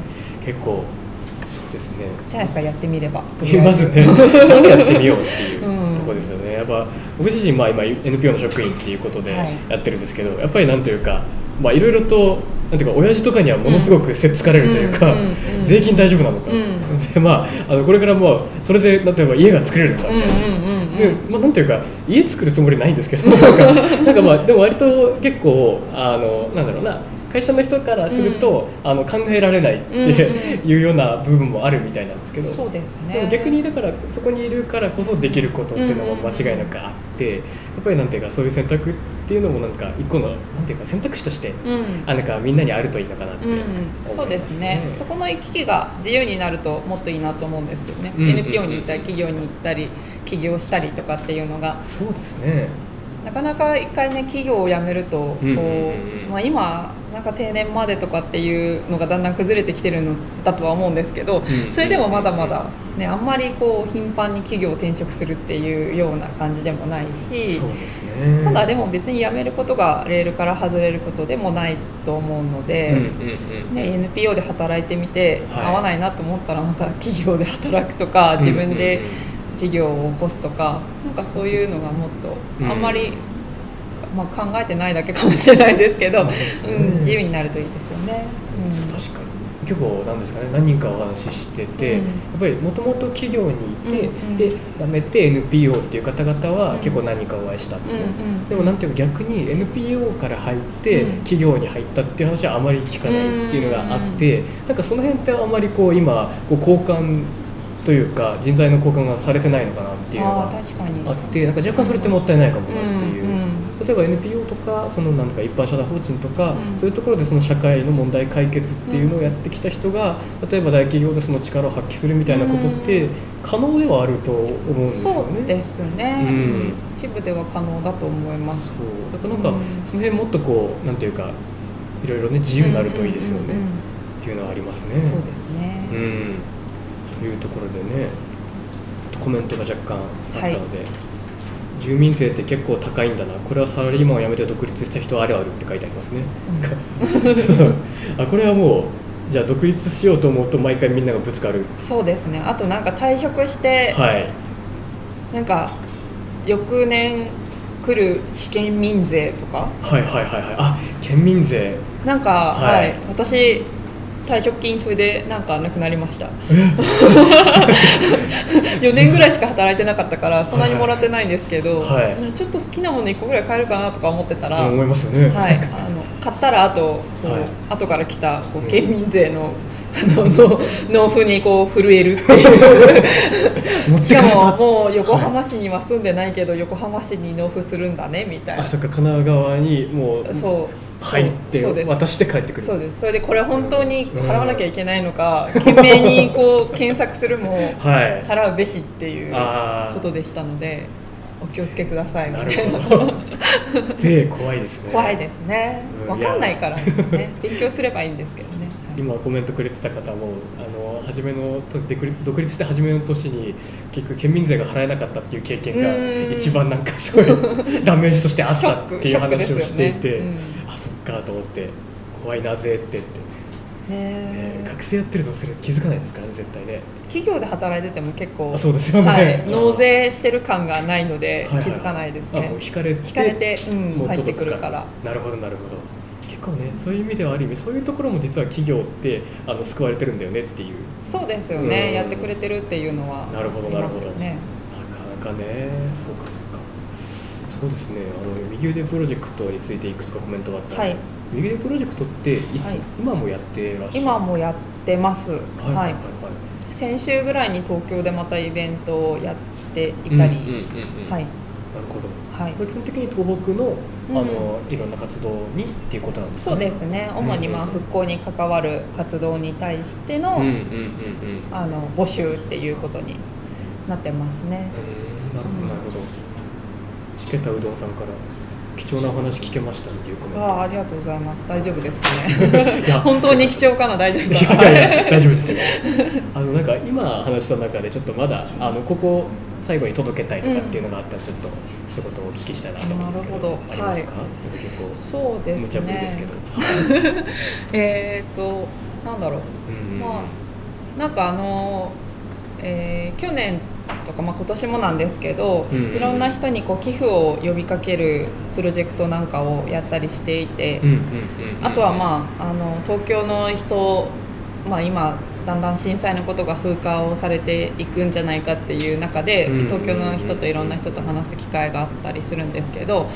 結構そうですね、 じゃないですか、やってみればまずねまずやってみようっていうところですよね。やっぱ僕自身、まあ、今 エヌピーオー の職員っていうことでやってるんですけど、はい、やっぱりなんというか、まあ、いろいろとなんていうか親父とかにはものすごくせっつかれるというか、うん、税金大丈夫なのか、うん、で、まあ、あのこれからもうそれで例えば家が作れるのかみたいな、で、まあ、なんていうか家作るつもりないんですけどなんかなんか、まあ、でも割と結構あのなんだろうな、会社の人からすると、うん、あの考えられないっていうような部分もあるみたいなんですけど、 そうですね、 でも逆にだからそこにいるからこそできることっていうのも間違いなくあって、やっぱりなんていうかそういう選択っていうのもなんか一個のなんていうか選択肢として、うん、あなんかみんなにあるといいのかなって思いますね。 うん、そうですね、そこの行き来が自由になるともっといいなと思うんですけどね、うんうんうん、エヌピーオー に行ったり企業に行ったり起業したりとかっていうのが、 そうですね、 なかなか一回ね企業を辞めるとこう、うんうんうん、まあ、今なんか定年までとかっていうのがだんだん崩れてきてるのだとは思うんですけど、うんうんうん、それでもまだまだ、ね、あんまりこう頻繁に企業を転職するっていうような感じでもないし、 そうですね、 ただでも別に辞めることがレールから外れることでもないと思うので、うんうんうん、ね、エヌピーオー で働いてみて、はい、合わないなと思ったらまた企業で働くとか自分で事業を起こすとか、なんかそういうのがもっとあんまり、まあ、考えてないだけかもしれないですけど、ね、うん、自由になるといいですよね。 うん、確かに結構なんですかね、何人かお話ししてて、うん、やっぱりもともと企業にいて、うんうん、で辞めて エヌピーオー っていう方々は結構何人かお会いしたんですね、うんうん、でもなんていうか逆に エヌピーオー から入って企業に入ったっていう話はあまり聞かないっていうのがあって、うんうん、なんかその辺ってあんまりこう今こう交換というか人材の交換がされてないのかなっていうのがあって、なんか若干それってもったいないかもなっていう、うんうん、例えば エヌピーオー とかそのなんとか一般社団法人とか、うん、そういうところでその社会の問題解決っていうのをやってきた人が例えば大企業でその力を発揮するみたいなことって可能ではあると思うんですよね。 そうですね、うん、一部では可能だと思います。 そうだからなんかその辺もっとこうなんていうかいろいろね自由になるといいですよね、うんうんうんうん、っていうのはありますね。 そうですね、 うん、というところでねコメントが若干あったので、はい、住民税って結構高いんだな、これはサラリーマンを辞めて独立した人あるあるって書いてありますね、うん、あこれはもうじゃあ独立しようと思うと毎回みんながぶつかる。 そうですね、あとなんか退職して、はい、なんか翌年来る被県民税とか、 はいはいはいはい、あ、県民税なんか、 はい、 はい、私退職金それでなんかなくなりました。よねんぐらいしか働いてなかったからそんなにもらってないんですけど、はいはい、ちょっと好きなものいっこぐらい買えるかなとか思ってたら、 思いますよね、 はい、あの買ったらあとこう、はい、後から来たこう県民税の、うん、の納付にこう震えるっていうしかももう横浜市には住んでないけど、はい、横浜市に納付するんだねみたいな。 あ、そっか、神奈川にもうそう入って渡して帰ってくる。 そうです。それでこれ本当に払わなきゃいけないのか、うん、懸命にこう検索するも払うべしっていうことでしたので、お気をつけくださいみたいな。 税怖いですね。 怖いですね。分かんないからね、勉強すればいいんですけどね。 今コメントくれてた方も、あの初めの独立して初めの年に結局県民税が払えなかったっていう経験が一番なんかすごいダメージとしてあったっていう話をしていて、ね、うん、あ、そっかと思って、怖いな税ってって、ねえー、学生やってるとそれ気づかないですからね、絶対ね。企業で働いてても結構、 そうですよね、 はい、納税してる感がないので気づかないですね。 はいはい、あ、もう引かれて、 引かれて、うん、入ってくるから。 なるほどなるほど。結構ね、そういう意味ではある意味そういうところも実は企業ってあの救われてるんだよねっていう。 そうですよね、うん、やってくれてるっていうのは、 なるほどなるほど、ね、なかなかね、そうかそうか、そうですね。あの右腕プロジェクトについていくつかコメントがあったので、はい、右腕プロジェクトっていつ、はい、今もやってらっしゃる？ 今もやってます。はいはいはいはい。先週ぐらいに東京でまたイベントをやっていたり、はい。なるほど。はい、これ基本的に東北のあの、うん、いろんな活動にっていうことなんですかね。 そうですね。主にまあ復興に関わる活動に対してのあの募集っていうことになってますね。 うん、なるほどなるほど。チケタうどんさんから貴重なお話聞けましたっていうコメント。 あ、ありがとうございます。大丈夫ですかね。いや本当に貴重かな、大丈夫かな。 いやいや大丈夫ですよ。あのなんか今話した中でちょっとまだあのここ最後に届けたいとかっていうのがあったらちょっと一言お聞きしたいなと思うんですけど、なるほど、ありますか？はい、結構そうですね。無茶ぶりですけど。えっとなんだろう。うん、まあなんかあの、えー、去年とか、まあ、今年もなんですけど、うんうん、いろんな人にこう寄付を呼びかけるプロジェクトなんかをやったりしていて、あとは、まあ、あの東京の人、まあ、今だんだん震災のことが風化をされていくんじゃないかっていう中で、うん、東京の人といろんな人と話す機会があったりするんですけど、はい、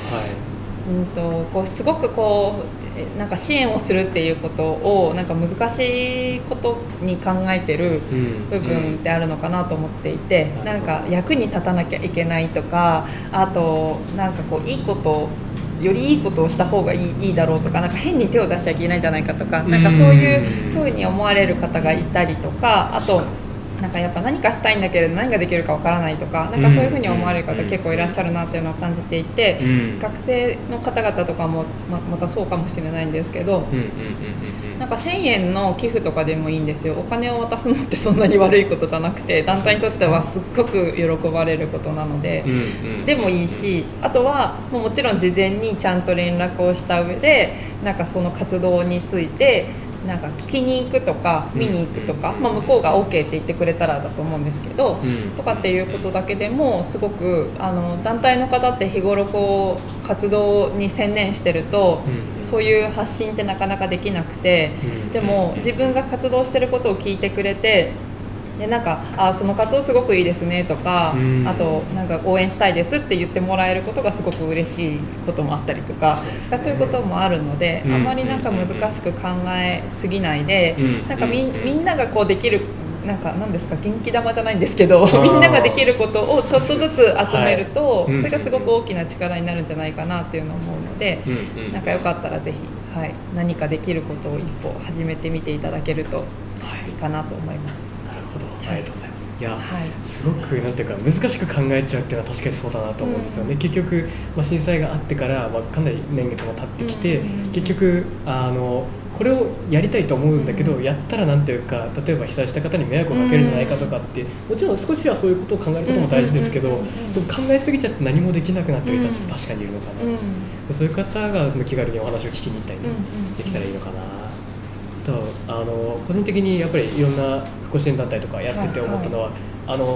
うんとこうすごくこうなんか支援をするっていうことをなんか難しいことに考えてる部分ってあるのかなと思っていて、うんうん、なんか役に立たなきゃいけないとか、あとなんかこういいことよりいいことをした方がいい、いいだろうとか、なんか変に手を出しちゃいけないんじゃないかとか、なんかそういう風に思われる方がいたりとか、あとなんかやっぱ何かしたいんだけれど何ができるかわからないとか、なんかそういう風に思われる方結構いらっしゃるなっていうのを感じていて、学生の方々とかも ま, またそうかもしれないんですけど、なんかせんえんの寄付とかでもいいんですよ。お金を渡すのってそんなに悪いことじゃなくて、団体にとってはすっごく喜ばれることなので、でもいいし、あとはもうもちろん事前にちゃんと連絡をした上で、なんかその活動についてなんか聞きに行くとか見に行くとか、まあ、向こうが オーケー って言ってくれたらだと思うんですけど、とかっていうことだけでもすごくあの団体の方って日頃こう活動に専念してると、そういう発信ってなかなかできなくて、でも自分が活動してることを聞いてくれて、でなんかあその活動すごくいいですねとか、あとなんか応援したいですって言ってもらえることがすごく嬉しいこともあったりとか、そうですね、そういうこともあるので、あまりなんか難しく考えすぎないで、なんか み, みんながこうできるなんか何ですか、元気玉じゃないんですけど、みんなができることをちょっとずつ集めると、はい、それがすごく大きな力になるんじゃないかなっていうのを思うので、うんうん、なんかよかったらぜひ、はい、何かできることを一歩始めてみていただけるといいかなと思います。 ありがとうございます。いや、はい、すごくなんていうか難しく考えちゃうっていうのは確かにそうだなと思うんですよね、うん、結局、まあ、震災があってから、まあ、かなり年月も経ってきて、うんうん、結局あのこれをやりたいと思うんだけど、うん、やったらなんていうか、例えば被災した方に迷惑をかけるんじゃないかとかって、もちろん少しはそういうことを考えることも大事ですけど、でも考えすぎちゃって何もできなくなってる人たちって確かにいるのかな、うん、そういう方がその気軽にお話を聞きに行ったり、ね、できたらいいのかなと。あの個人的にやっぱりいろんな復興支援団体とかやってて思ったのは、はいはい、あの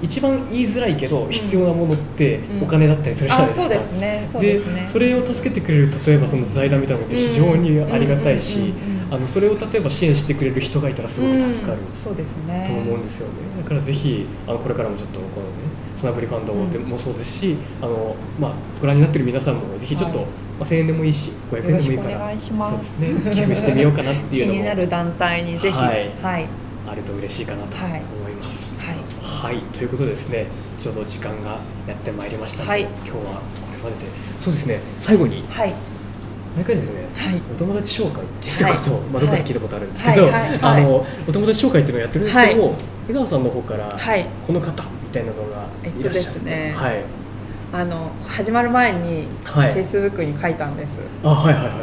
一番言いづらいけど必要なものってお金だったりするじゃないですか、 うんうん、あ、そうですね、そうですね。 でそれを助けてくれる例えばその財団みたいなのって非常にありがたいし、あのそれを例えば支援してくれる人がいたらすごく助かる、うん、 そうですね、 と思うんですよね。だからぜひあのこれからもちょっとこのねスナブリファンドもそうですし、うん、あのまあご覧になってる皆さんもぜひちょっと、はい、まあ、せんえんでもいいしごひゃくえんでもいいから、 お願いします。 そうですね、寄付してみようかなっていうのも気になる団体にぜひ、 はいはい、 あると嬉しいかなと思います。 はい、 はい、ということでですね、ちょうど時間がやってまいりましたので、はい、今日はこれまでで、そうですね、最後に、はい、毎回ですね、はい、お友達紹介っていうことを、はい、まあ、どこかで聞いたことあるんですけど、あのお友達紹介っていうのをやってるんですけども、はい、江川さんの方から、はい、この方みたいなのがいらっしゃる、えっとですね、はい、あの始まる前にフェイスブックに書いたんです。 あ、はいはいはいはい。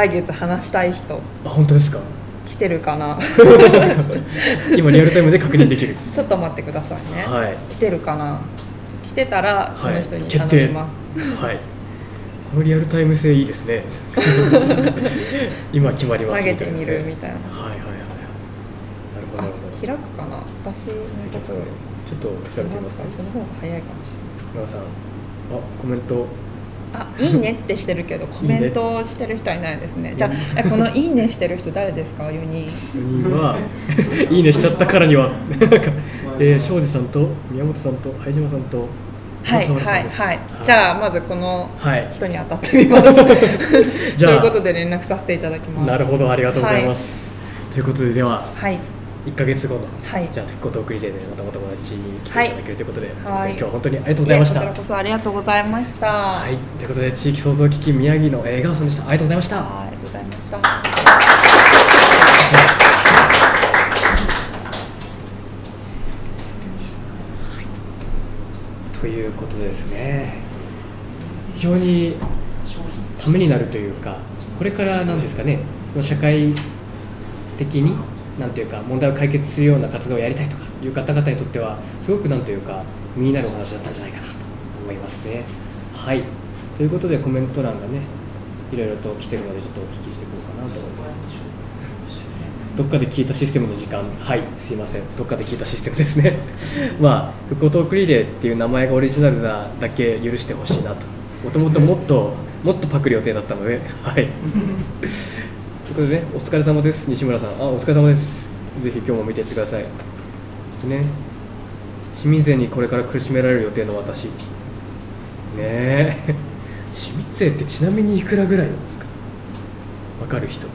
来月話したい人。 あ、本当ですか。 来てるかな。 今リアルタイムで確認できる。 ちょっと待ってくださいね。 はい。 来てるかな。来てたらその人に頼みます。 はい。はい、このリアルタイム性いいですね。今決まりますみたいな、ね。投げてみるみたいな。 はいはいはい。なるほどなるほど。 開くかな。私のところ。 ちょっと開いてみますか。 その方が早いかもしれない。 皆さん、あ、コメント。 あ、いいねってしてるけどコメントしてる人はいないですね。じゃあこのいいねしてる人誰ですか？よにん。よにんはいいねしちゃったからにはえー、庄司さんと宮本さんと拝島さんとはいはいはい、はい、じゃあまずこの人に当たってみます、はい、ということで連絡させていただきます。 なるほど、ありがとうございます、はい、ということででは、はい、いっかげつごの、はい、じゃあ復興トークリレーでまたお友達に来ていただけるということで、はい、すみません、今日は本当にありがとうございました。 こちらこそありがとうございました。 はい、ということで地域創造基金宮城の江川さんでした。ありがとうございました。 ありがとうございました。 ということでですね、非常にためになるというか、これからなんですかね、社会的になんというか問題を解決するような活動をやりたいとかいう方々にとってはすごくなんというか身になるお話だったんじゃないかなと思いますね。はい、ということでコメント欄がねいろいろと来てるのでちょっとお聞きしていこうかなと思います。どっかで聞いたシステムの時間、はい、すいません、どっかで聞いたシステムですね。まあ復興トークリレーっていう名前がオリジナルなだけ許してほしいなと。もともともっともっとパクる予定だったので、はい。ということでね、お疲れ様です、西村さん。あ、お疲れ様です。ぜひ今日も見ていってください。ちょっとね、市民税にこれから苦しめられる予定の私。ねえ、市民税ってちなみにいくらぐらいなんですか？わかる人。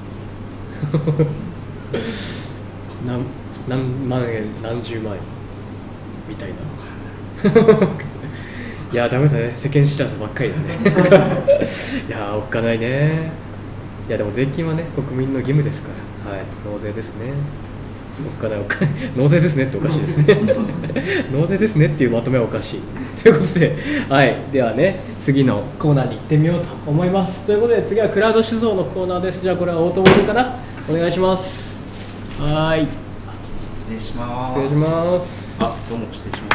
何, 何万円何十万円みたいな。いやダメだね、世間知らずばっかりだね。いやおっかないね。いやでも税金はね国民の義務ですから、はい、納税ですね。おっかないおっかない納税ですねっておかしいですね。納税ですねっていうまとめはおかしいということで、はい、ではね次のコーナーに行ってみようと思います。ということで次はクラウド酒造のコーナーです。じゃあこれは大友君かな、お願いします。はい、 失礼します。 失礼します。 あ、どうも失礼します。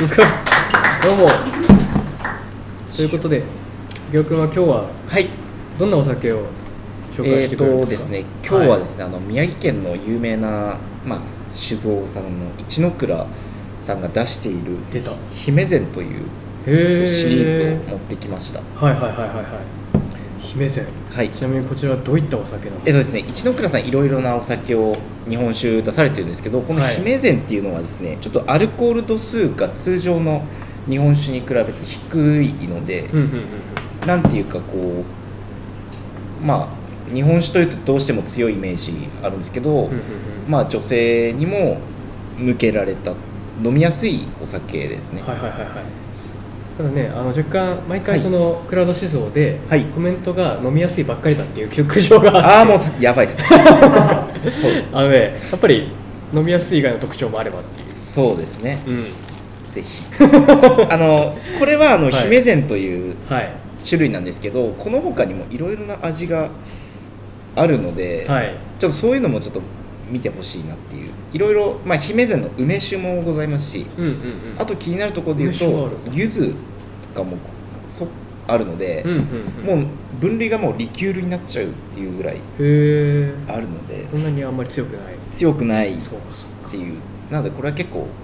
どうも。ということで、ぎょうくんは今日ははいどんなお酒を紹介してくれるんですか？ えーとですね、今日はですね、はい、あの宮城県の有名なまあ酒造さんの一ノ蔵さんが出している姫膳というシリーズを持ってきました。 はいはいはいはいはい。姫膳。はい。ちなみにこちらはどういったお酒なんですか？ えっとですね、一ノ蔵さんいろいろなお酒を日本酒出されてるんですけど、この姫膳っていうのはですね、はい、ちょっとアルコール度数が通常の日本酒に比べて低いので、うんうんうん、なんていうかこうまあ日本酒というとどうしても強いイメージあるんですけど、うんうんうん、まあ女性にも向けられた飲みやすいお酒ですね。 はいはいはいはい。ただね、あの若干毎回そのクラウド酒造でコメントが飲みやすいばっかりだっていう苦情があって、 ああもうやばいですね。 あのね、やっぱり飲みやすい以外の特徴もあればっていう。 そうですね。うん、ぜひ。あのこれはあの、はい、姫膳という種類なんですけど、この他にもいろいろな味があるので、はい、ちょっとそういうのもちょっと見てほしいなっていう。いろいろ、まあ、姫膳の梅酒もございますし、うんうんうん、あと気になるところで言うと柚子とかもそあるので、うんうんうん、もう分類がもうリキュールになっちゃうっていうぐらいあるので、 そんなにあんまり強くない強くないっていう。なのでこれは結構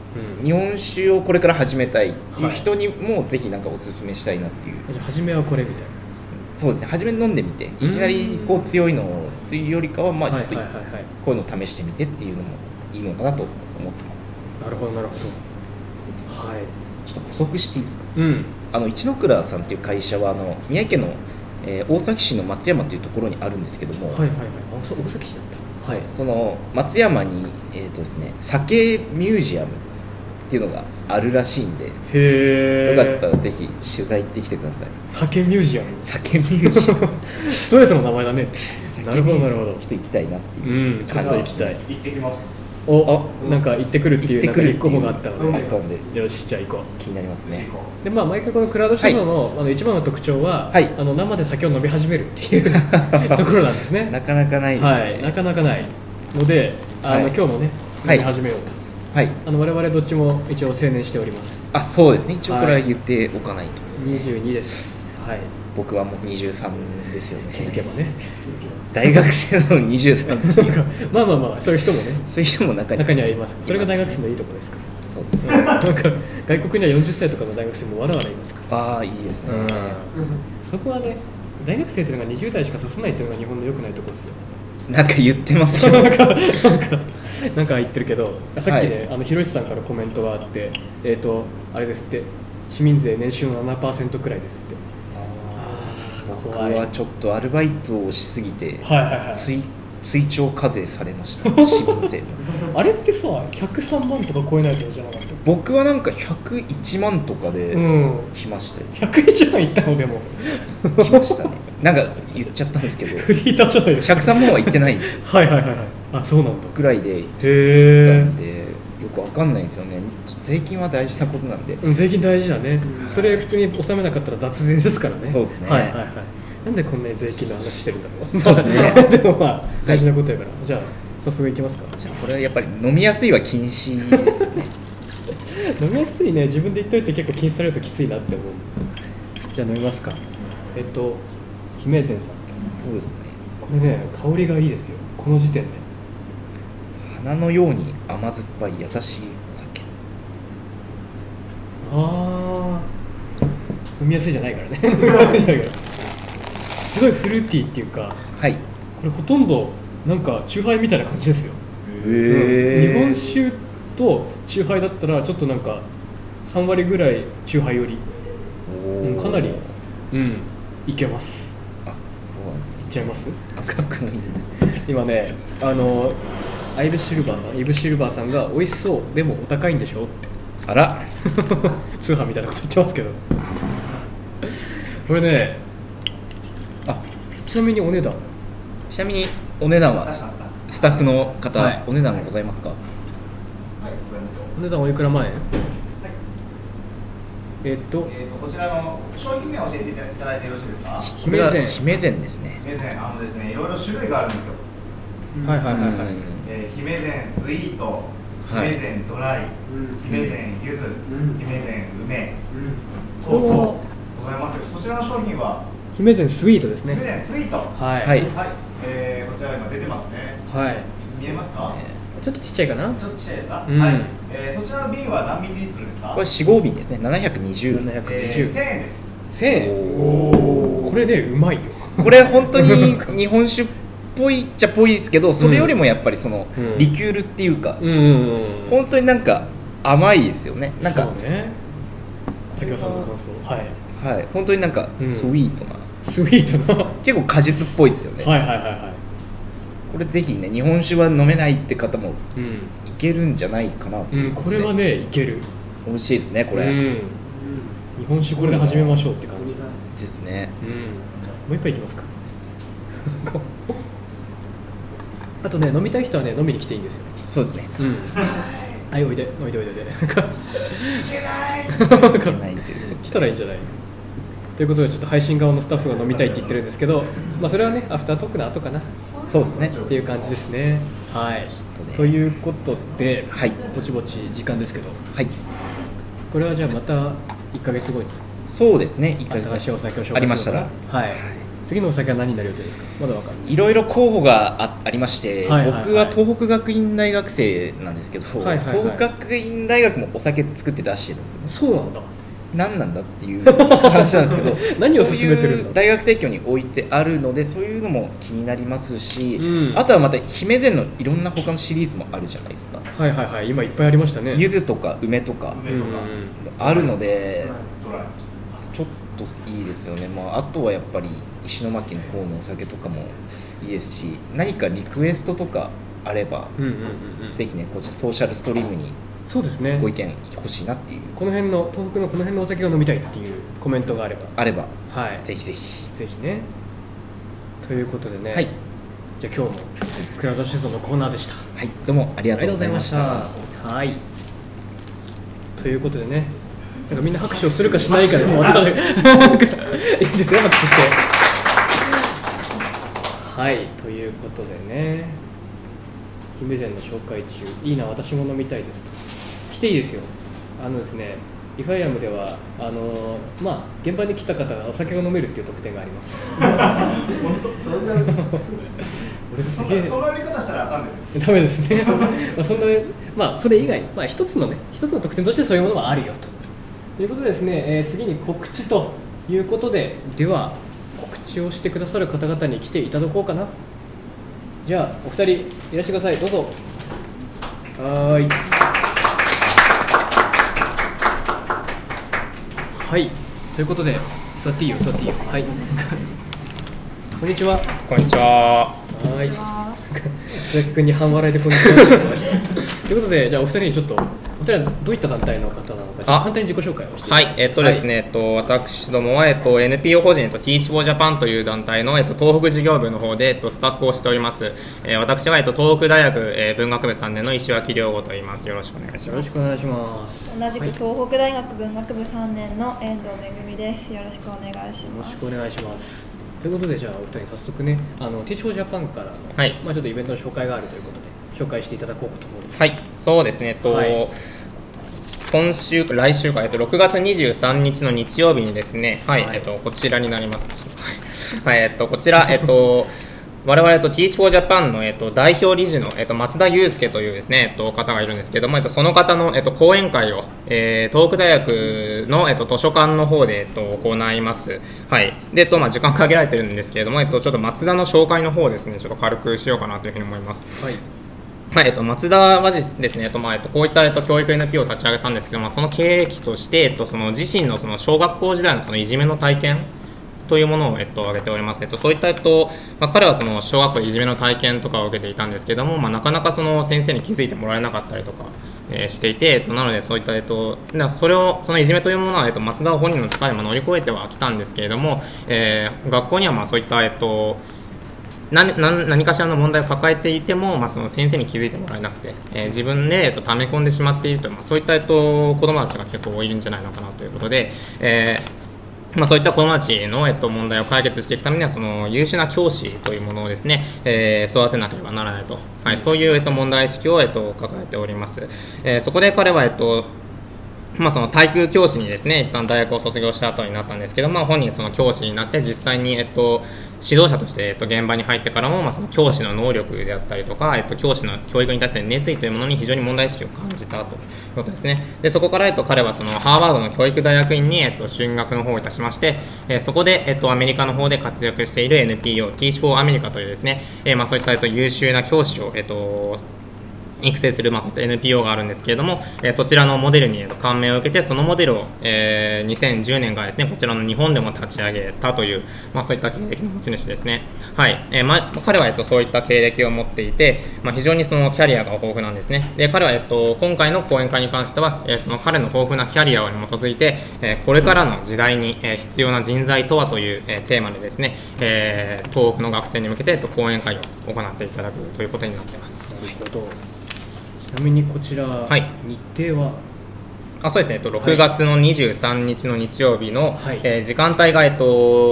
うん、日本酒をこれから始めたいっていう人にもぜひなんかおすすめしたいなっていう、 じゃあ初めはこれみたいな。 そうですね、初めに飲んでみていきなりこう強いのというよりかはまあちょっとこういうのを試してみてっていうのもいいのかなと思ってます。 なるほどなるほど。はい、 ちょっと補足していいですか。 うん、 あの一ノ倉さんっていう会社はあの宮城県の、えー、大崎市の松山というところにあるんですけども、 はいはいはい、大崎市だった。 はい、その松山に、えーとですね、酒ミュージアムっていうのがあるらしいんで、 へよかったらぜひ取材行ってきてください。 酒ミュージアム。 酒ミュージアムストレートの名前だね。なるほどなるほど。 ちょっと行きたいなっていう感じ、 うん、行きたい。 行ってきます。 お、なんか行ってくるっていうなんか立候補があったので、 あったんで、 よしじゃあ行こう。 気になりますね。 でまあ毎回このクラウドシャドウの、はい、あの一番の特徴は、はい、あの生で酒を飲み始めるっていうところなんですね。 なかなかないですね。 はい、なかなかないので、あの、はい、今日もね飲み始めようと。はい、あの我々どっちも一応成年しております。 あ、そうですね。一応これは言っておかないとですね。 にじゅうにです。はい。 僕はもうにじゅうさんですよね。 気づけばね。 大学生のにじゅうさんっていうまあまあまあそういう人もね。 そういう人も中に中にはいます。それが大学生のいいところですから。 そうですね。 なんか外国にはよんじゅっさいとかの大学生もわらわらいますから。 ああ、いいですね。 そこはね、大学生というのがにじゅう代しか進まないというのが日本の良くないところですよ。 なんか言ってますけどなんかなんかなんか言ってるけど、さっきね、はい、あの広石さんからコメントがあって、えっ、ー、とあれですって、市民税年収の ななパーセント くらいですって。 ああ、僕はちょっとアルバイトをしすぎて、 はいはいはい、 追追徴課税されました市民税のあれってさひゃくさんまんとか超えないとじゃなかった？ 僕はなんかひゃくいちまんとかで来ましたよ、うん、 ひゃくいちまんいったのでも来ましたね。なんか言っちゃったんですけどフリーターじゃないですか。 ひゃくさんまんは言ってないんですよはいはいはいはい。あ、そうなんだ。 ぐらいで言ったんでよくわかんないんですよね。税金は大事なことなんで。 税金大事だね。それ普通に納めなかったら脱税ですからね。 そうですね。 はいはいはい。なんでこんなに税金の話してるんだろう。 そうですね。 でもまあ大事なことやから、はい、じゃあ早速いきますか。 じゃあこれはやっぱり飲みやすいは禁止ですよね飲みやすいね、自分で言っといて結構禁止されるときついなって思う。じゃあ飲みますか。えっと姫善さん。 そうですね。 これね、香りがいいですよ、この時点で。 花のように甘酸っぱい優しいお酒。 ああ、飲みやすいじゃないからねすごいフルーティーっていうか、 はい、 これほとんどなんかチューハイみたいな感じですよ。 へー、 うん、日本酒とチューハイだったらちょっとなんかさんわりぐらいチューハイより、うん、かなり、うん、いけます。 あ、そうなんです。 いっちゃいます。 赤くないです今ね、あのアイブシルバーさんイブシルバーさんが美味しそうでもお高いんでしょって、 あら通販みたいなこと言ってますけどこれね、あ、ちなみにお値段ちなみにお値段はスタッフの方、はい、お値段ございますか？はい、 お値段おいくら万円？はい、えー、っと、 えー、とこちらの商品名を教えていただいてよろしいですか？ 姫善。姫善ですね。 姫善、あのですね、いろいろ種類があるんですよ。 はいはいはいはい。 えー、姫善スイート、姫善ドライ、姫善柚子、姫善梅等々ございますけど、そちらの商品は姫善スイートですね。 姫善スイート。 はいはい。はい、えー、こちら今出てますね。 はい。 見えますか？ ちょっとちっちゃいかな。 ちょっとちっちゃいですか？ うん、 はい。えー、そちらの瓶は何ミリリットルですか？ これよん号瓶ですね。ななひゃくにじゅう。 ななひゃくにじゅう。 えー、せんえんです。 せんえん。おお。これね、うまいよ。 これ本当に日本酒っぽいっちゃっぽいですけど、それよりもやっぱりその、うん、リキュールっていうか、うんうんうん、本当になんか甘いですよね。なんか。 そうね。竹雄さんの感想。はい。 はい。本当になんかスイートな。 うん、スイートな。 結構果実っぽいですよね。 はいはいはいはい。 これぜひね、日本酒は飲めないって方もいけるんじゃないかなと、 うんうん、これはね、いける。 美味しいですねこれ、うん、 日本酒これで始めましょうって感じですね、 うん、もう一杯いきますかあとね、飲みたい人はね、飲みに来ていいんですよ。 そうですね、 うん、はい、おいでおいでおいでおいでいけない来たらいいんじゃないということで、ちょっと配信側のスタッフが飲みたいって言ってるんですけど、まあそれはね、アフタートークの後かな。 そうですねっていう感じですね。はい、ということで、はい、ぼちぼち時間ですけど、はい、これはじゃあまたいっかげつごに、 そうですね、いっかげつ新しいお酒を紹介するありましたら、 はい、 次のお酒は何になる予定ですか？まだわかんない。 いろいろ候補が あ, ありまして、はいはいはい、僕は東北学院大学生なんですけど、はいはいはい、東北学院大学もお酒作って出してるんですよね。 そうなんだ。 何なんだっていう話なんですけど何を勧めてるんだ。 大学生協に置いてあるので、そういうのも気になりますし、うん、あとはまた姫膳のいろんな他のシリーズもあるじゃないですか。 はいはいはい、今いっぱいありましたね。 柚子とか梅とかあるので、ちょっといいですよね。まあ、あとはやっぱり石巻の方のお酒とかもいいですし、何かリクエストとかあれば、うんうんうんうん、ぜひね、こちらソーシャルストリームにそうですね、 ご意見欲しいなっていう、 この辺の東北のこの辺のお酒を飲みたいっていうコメントがあればあれば、 はい、 ぜひぜひぜひね。ということでね、 はい、 じゃあ今日もクラウド酒造のコーナーでした。 はい、どうもありがとうございました。 はい、ということでね、なんかみんな拍手をするかしないかで止まったのでいいですよ、拍手して。はい、ということでね、姫膳の紹介中、いいな、私も飲みたいですと。来ていいですよ。あのですね、イファイアムではあのー、まあ現場に来た方がお酒が飲めるっていう特典があります。 本当そんな俺すげえそのやり方したらあかんですよ。 ダメですね。まあそんなまあそれ以外、まあ一つのね一つの特典としてそういうものはあるよと。ということでですね、えー、次に告知ということで、では告知をしてくださる方々に来ていただこうかな。じゃあお二人いらしてください。どうぞ。はーい。はい。ということで座っていいよ、座っていいよ。はい。こんにちは。 こんにちは。 はい。鈴木君に半笑いでこんにちはと言いました。ということで、じゃあお二人にちょっと、お二人はどういった団体の方なのか、簡単に自己紹介をして。 はい、えっとですね、はい、えっと私どもはえっと エヌピーオー 法人えっと Teach for Japan という団体のえっと東北事業部の方でえっとスタッフをしております。えー、私はえっと東北大学、えー、文学部さんねんの石脇亮吾と言います。よろしくお願いします。 よろしくお願いします。 同じく東北大学文学部さんねんの遠藤めぐみです。よろしくお願いします。 よろしくお願いします。ということで、じゃあお二人早速ね、あの Teach for Japan からの、はい、まあちょっとイベントの紹介があるということで紹介していただこうかと思うんです。 はい、そうですね。えっと、はい、今週、来週か、えっと、ろくがつにじゅうさんにちの日曜日にですね、はい、はい、えっと、こちらになります。はい、えっと、こちら、えっと、我々と Teach for Japan の、えっと、代表理事の、えっと、松田祐介というですね、えっと、方がいるんですけども、えっと、その方の、えっと、講演会を、えー、東北大学の、えっと、図書館の方で、えっと、行います。はい。で、えっと、まあ、時間限られてるんですけれども、えっと、ちょっと松田の紹介の方ですね、ちょっと軽くしようかなというふうに思います。はい。はい、えっと、松田はですね、えっとまあえっと、こういった、えっと、教育 エヌピーオー を立ち上げたんですけど、まあ、その経歴として、えっと、その自身の、その小学校時代のそのいじめの体験というものを、えっと、挙げております。えっと、そういった、えっとまあ、彼はその小学校でいじめの体験とかを受けていたんですけども、まあ、なかなかその先生に気づいてもらえなかったりとか、えー、していて、えっと、なのでそういった、えっと、それをそのいじめというものは、えっと、松田本人の力でも乗り越えてはきたんですけれども、えー、学校にはまあそういった、えっと何, 何かしらの問題を抱えていても、まあ、その先生に気づいてもらえなくて、えー、自分で、えっと、溜め込んでしまっているという、まあ、そういった、えっと、子どもたちが結構多いんじゃないのかなということで、えーまあ、そういった子どもたちの、えっと、問題を解決していくためにはその優秀な教師というものをですね、えー、育てなければならないと、はい、そういう、えっと、問題意識を、えっと、抱えております。えー、そこで彼は、えっとまあ、その体育教師にですね、一旦大学を卒業した後になったんですけど、まあ、本人その教師になって実際に、えっと、指導者として、えっと、現場に入ってからも、まあ、その教師の能力であったりとか、えっと、教師の教育に対する熱意というものに非常に問題意識を感じたということですね。でそこから、えっと、彼はそのハーバードの教育大学院に、えっと、進学の方をいたしまして、えー、そこで、えっと、アメリカの方で活躍している エヌピーオー Teach for America というですね、えーまあ、そういった、えっと、優秀な教師を、えっと育成する、まあ、エヌピーオー があるんですけれども、えー、そちらのモデルに感銘を受けて、そのモデルを、えー、にせんじゅうねんからですね、こちらの日本でも立ち上げたという、まあ、そういった経歴の持ち主ですね。はい。えーまあ、彼は、えっと、そういった経歴を持っていて、まあ、非常にそのキャリアが豊富なんですね。で、彼は、えっと、今回の講演会に関しては、えー、その彼の豊富なキャリアに基づいて、えー、これからの時代に、えー、必要な人材とはという、えー、テーマでですね、えー、東北の学生に向けて、えっと、講演会を行っていただくということになっています。 なるほど。ちなみにこちら、はい、日程はあそうですね、ろくがつのにじゅうさんにちの日曜日の、はい、えー、時間帯が、えっと、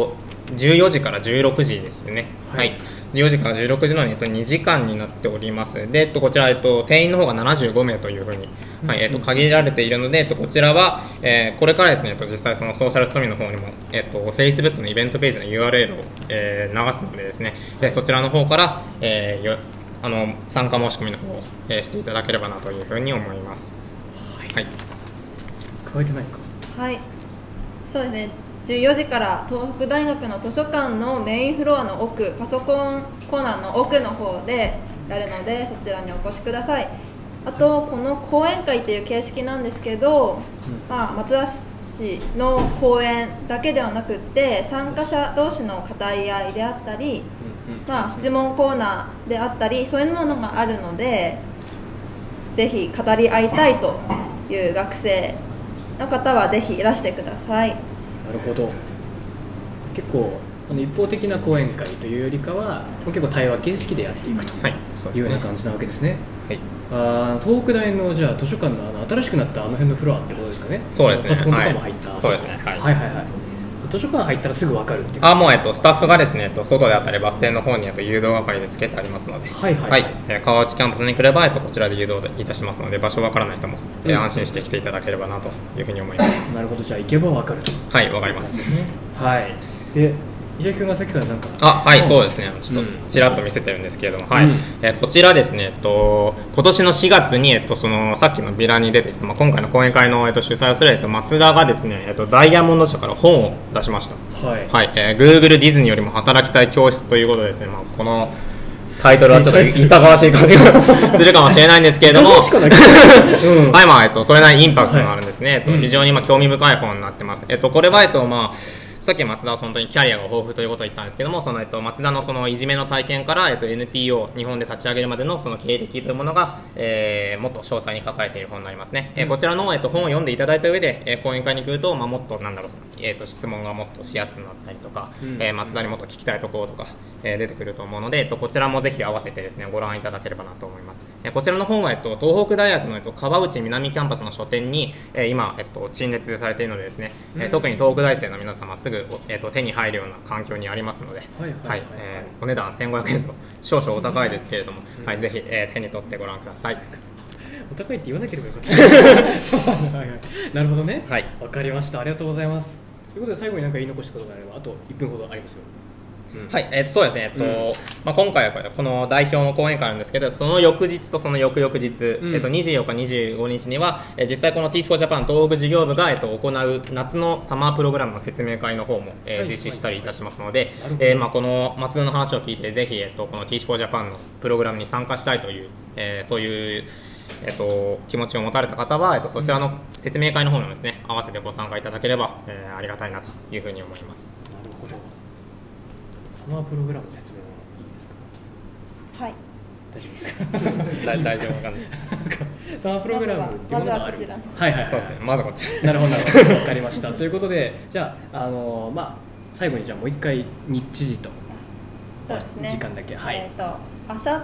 じゅうよじからじゅうろくじですね。はい、はい、じゅうよじからじゅうろくじの、えっと、にじかんになっております。で、えっと、こちら、えっと、定員の方がななじゅうごめいというふうに、はい、えっと、限られているので、えっと、こちらは、えー、これからですね、えっと、実際そのソーシャルストリームの方にも、えっと、Facebook のイベントページの ユーアールエル を、えー、流すのでですね、でそちらの方から、えー、よあの参加申し込みの方を、えー、していただければなというふうに思います。はい。 加えてないか。 はい。そうですね。じゅうよじから東北大学の図書館のメインフロアの奥、パソコンコーナーの奥の方でやるので、そちらにお越しください。あと、この講演会っていう形式なんですけど、うん、まあ、松田市の講演だけではなくって参加者同士の語り合いであったり、うんうん、まあ、質問コーナーであったり、そういうものがあるので、ぜひ語り合いたいという学生の方はぜひいらしてください。 なるほど。結構あの一方的な講演会というよりかは結構対話形式でやっていくというような感じなわけですね。はい、あ東北大のじゃあ図書館のあの新しくなったあの辺のフロアってことですかね。 そうですね。 パソコンとかも入った。 はい、そうですね。はい、 はいはいはい。図書館入ったらすぐ分かるっていうあもう、えっと、スタッフがですね、えっと、外であったりバス停の方に、えっと、誘導係でつけてありますので、はいはいはい、はい、えー、川内キャンパスに来れば、えっと、こちらで誘導いたしますので、場所わからない人も、うん、えー、安心して来ていただければなというふうに思います。 なるほど。じゃあ行けば分かると。 はいわかります。 はい。で石垣君がさっきからなんかあはいそうですね、ちょっとちらっと見せてるんですけれども、うん、はい、うん、えー、こちらですね、えっと、今年のしがつに、えっと、そのさっきのビラに出てきた、まあ、今回の講演会の、えっと、主催をする、えっと、松田がですね、えっと、ダイヤモンド社から本を出しました。はい、はい、えー、Google ディズニーよりも働きたい教室ということでですね、まあ、このタイトルはちょっといかがわしい感じがするかもしれないんですけれども、うん、はい、まあ、えっと、それなりにインパクトがあるんですね。はい、えっと、非常にまあ興味深い本になってます。えっと、これは、えっと、まあさっき松田は本当にキャリアが豊富ということを言ったんですけども、その、えっと、松田のそのいじめの体験から、えっと、エヌピーオー 日本で立ち上げるまでのその経歴というものが、えー、もっと詳細に書かれている本になりますね。うん、えー、こちらの、えっと、本を読んでいただいた上で、えー、講演会に来ると、まあ、もっとなんだろう、えー、と質問がもっとしやすくなったりとか、うん、えー、松田にもっと聞きたいところとか、えー、出てくると思うので、えっと、こちらもぜひ合わせてですねご覧いただければなと思います。えー、こちらの本は、えっと、東北大学の、えっと、川内南キャンパスの書店に、えー、今、えっと、陳列されているのでですね、うん、えー、特に東北大生の皆様すぐ、えー、と手に入るような環境にありますので、お値段せんごひゃくえんと少々お高いですけれども、うん、はい、ぜひ、えー、手に取ってご覧ください。 お高いって言わなければよかったなるほどね、はい、分かりました。ありがとうございます。ということで最後に何か言い残したことがあればあといっぷんほどありますよ。 うん、はい、えー、そうですね、えっと、うん、まあ、今回はこの代表の講演会なんですけど、その翌日とその翌々日、うん、えっと、にじゅうよっか、にじゅうごにちには、えー、実際この Teach for Japan 東北事業部が、えっと、行う夏のサマープログラムの説明会の方も、えーはい、実施したりいたしますので、はい、えー、まあ、この松田の話を聞いてぜひ、えっと、この Teach for Japan のプログラムに参加したいという、えー、そういう、えっと、気持ちを持たれた方は、えっと、そちらの説明会の方にもですね、合わせてご参加いただければ、えー、ありがたいなというふうに思います。 なるほど。サマープログラム説明はいいですか。はい。大丈夫ですか。大大丈夫かな。 サマープログラムっていうものがある。 まずはこちら。はいはい、そうですね。まずはこっちです。 なるほどなるほど。わかりました。ということで、じゃああのー、まあ最後にじゃあもう一回日時とそうですね。 時間だけ。はい。 えっとあさって。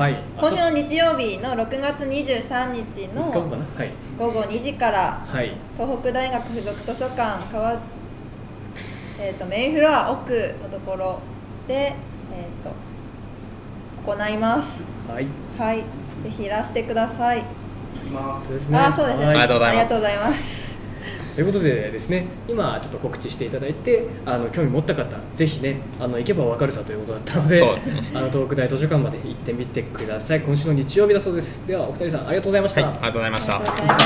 はい。今週の日曜日のろくがつにじゅうさんにちの午後にじから、はい、東北大学附属図書館川えー、とメインフロア奥のところで、えー、と行います。はい、はい、ぜひいらしてください。 行きます。 ですね。あ、そうですね。 ありがとうございます。 ありがとうございます。 ということでですね、今ちょっと告知していただいて、あの興味持った方、ぜひね、あの行けば分かるさということだったので、 そうですね、 あの東北大図書館まで行ってみてください。今週の日曜日だそうです。ではお二人さんありがとうございました。 はい、ありがとうございました。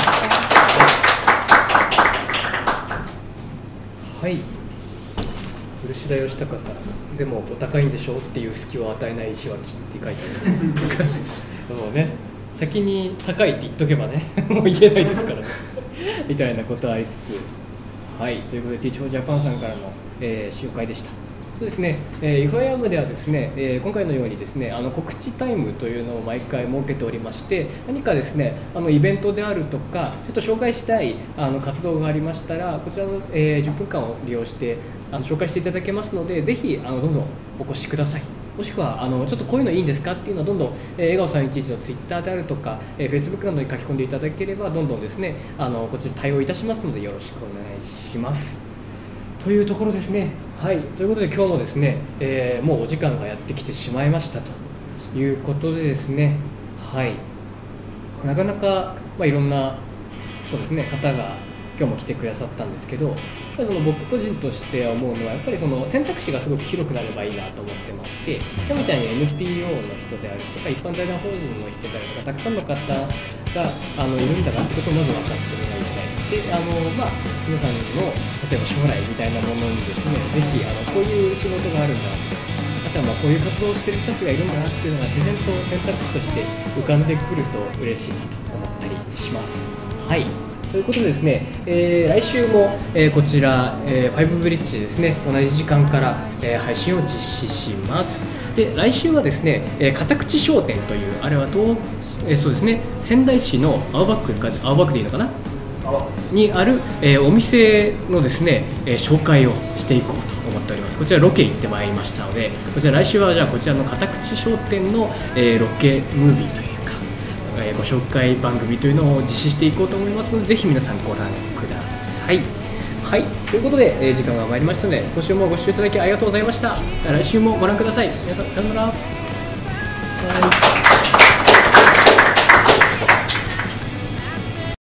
はい。漆田義孝さん、でもお高いんでしょうっていう隙を与えない石は木って書いてあるもうね、先に高いって言っとけばねもう言えないですからねみたいなことありつつ、はい、ということで Teach for Japan さんからの、えー、紹介でした。そうですね、えー、イフアイアムではですね、えー、今回のようにですね、あの告知タイムというのを毎回設けておりまして、何かですね、あのイベントであるとか、ちょっと紹介したいあの活動がありましたら、こちらの、えー、じゅっぷんかんを利用してあの紹介していただけますので、ぜひあのどんどんお越しください。もしくはあのちょっとこういうのいいんですかっていうのはどんどん、えー、笑顔さんいちいちのツイッターであるとか、えー、Facebook などに書き込んでいただければどんどんですね、あのこちら対応いたしますのでよろしくお願いします。 というところですね。はい、ということで今日もですね、えー、もうお時間がやってきてしまいましたということでですね、はい、なかなか、まあ、いろんなそうですね方が今日も来てくださったんですけど、やっぱりその僕個人として思うのはやっぱりその選択肢がすごく広くなればいいなと思ってまして、今日みたいに エヌピーオー の人であるとか一般財団法人の人であるとかたくさんの方があのいるんだなってことをまず分かってもらいたい。であのまあ、皆さんの例えば将来みたいなものにですね、ぜひあのこういう仕事があるんだ、あとはまあこういう活動をしている人たちがいるんだなっていうのが自然と選択肢として浮かんでくると嬉しいなと思ったりします。はい、ということでですね、えー、来週も、えー、こちら、えー、ファイブブリッジですね、同じ時間から、えー、配信を実施します。で来週はですね、えー、片口商店というあれは東、えー、そうですね、仙台市の青葉区か青葉区でいいのかなにある、えー、お店のですね、えー、紹介をしていこうと思っております。こちらロケ行ってまいりましたので、こちら来週はじゃあこちらの片口商店の、えー、ロケムービーというか、えー、ご紹介番組というのを実施していこうと思いますので、ぜひ皆さんご覧ください。はい、ということで、えー、時間が参りましたので、今週もご視聴いただきありがとうございました。来週もご覧ください。皆さんさようなら。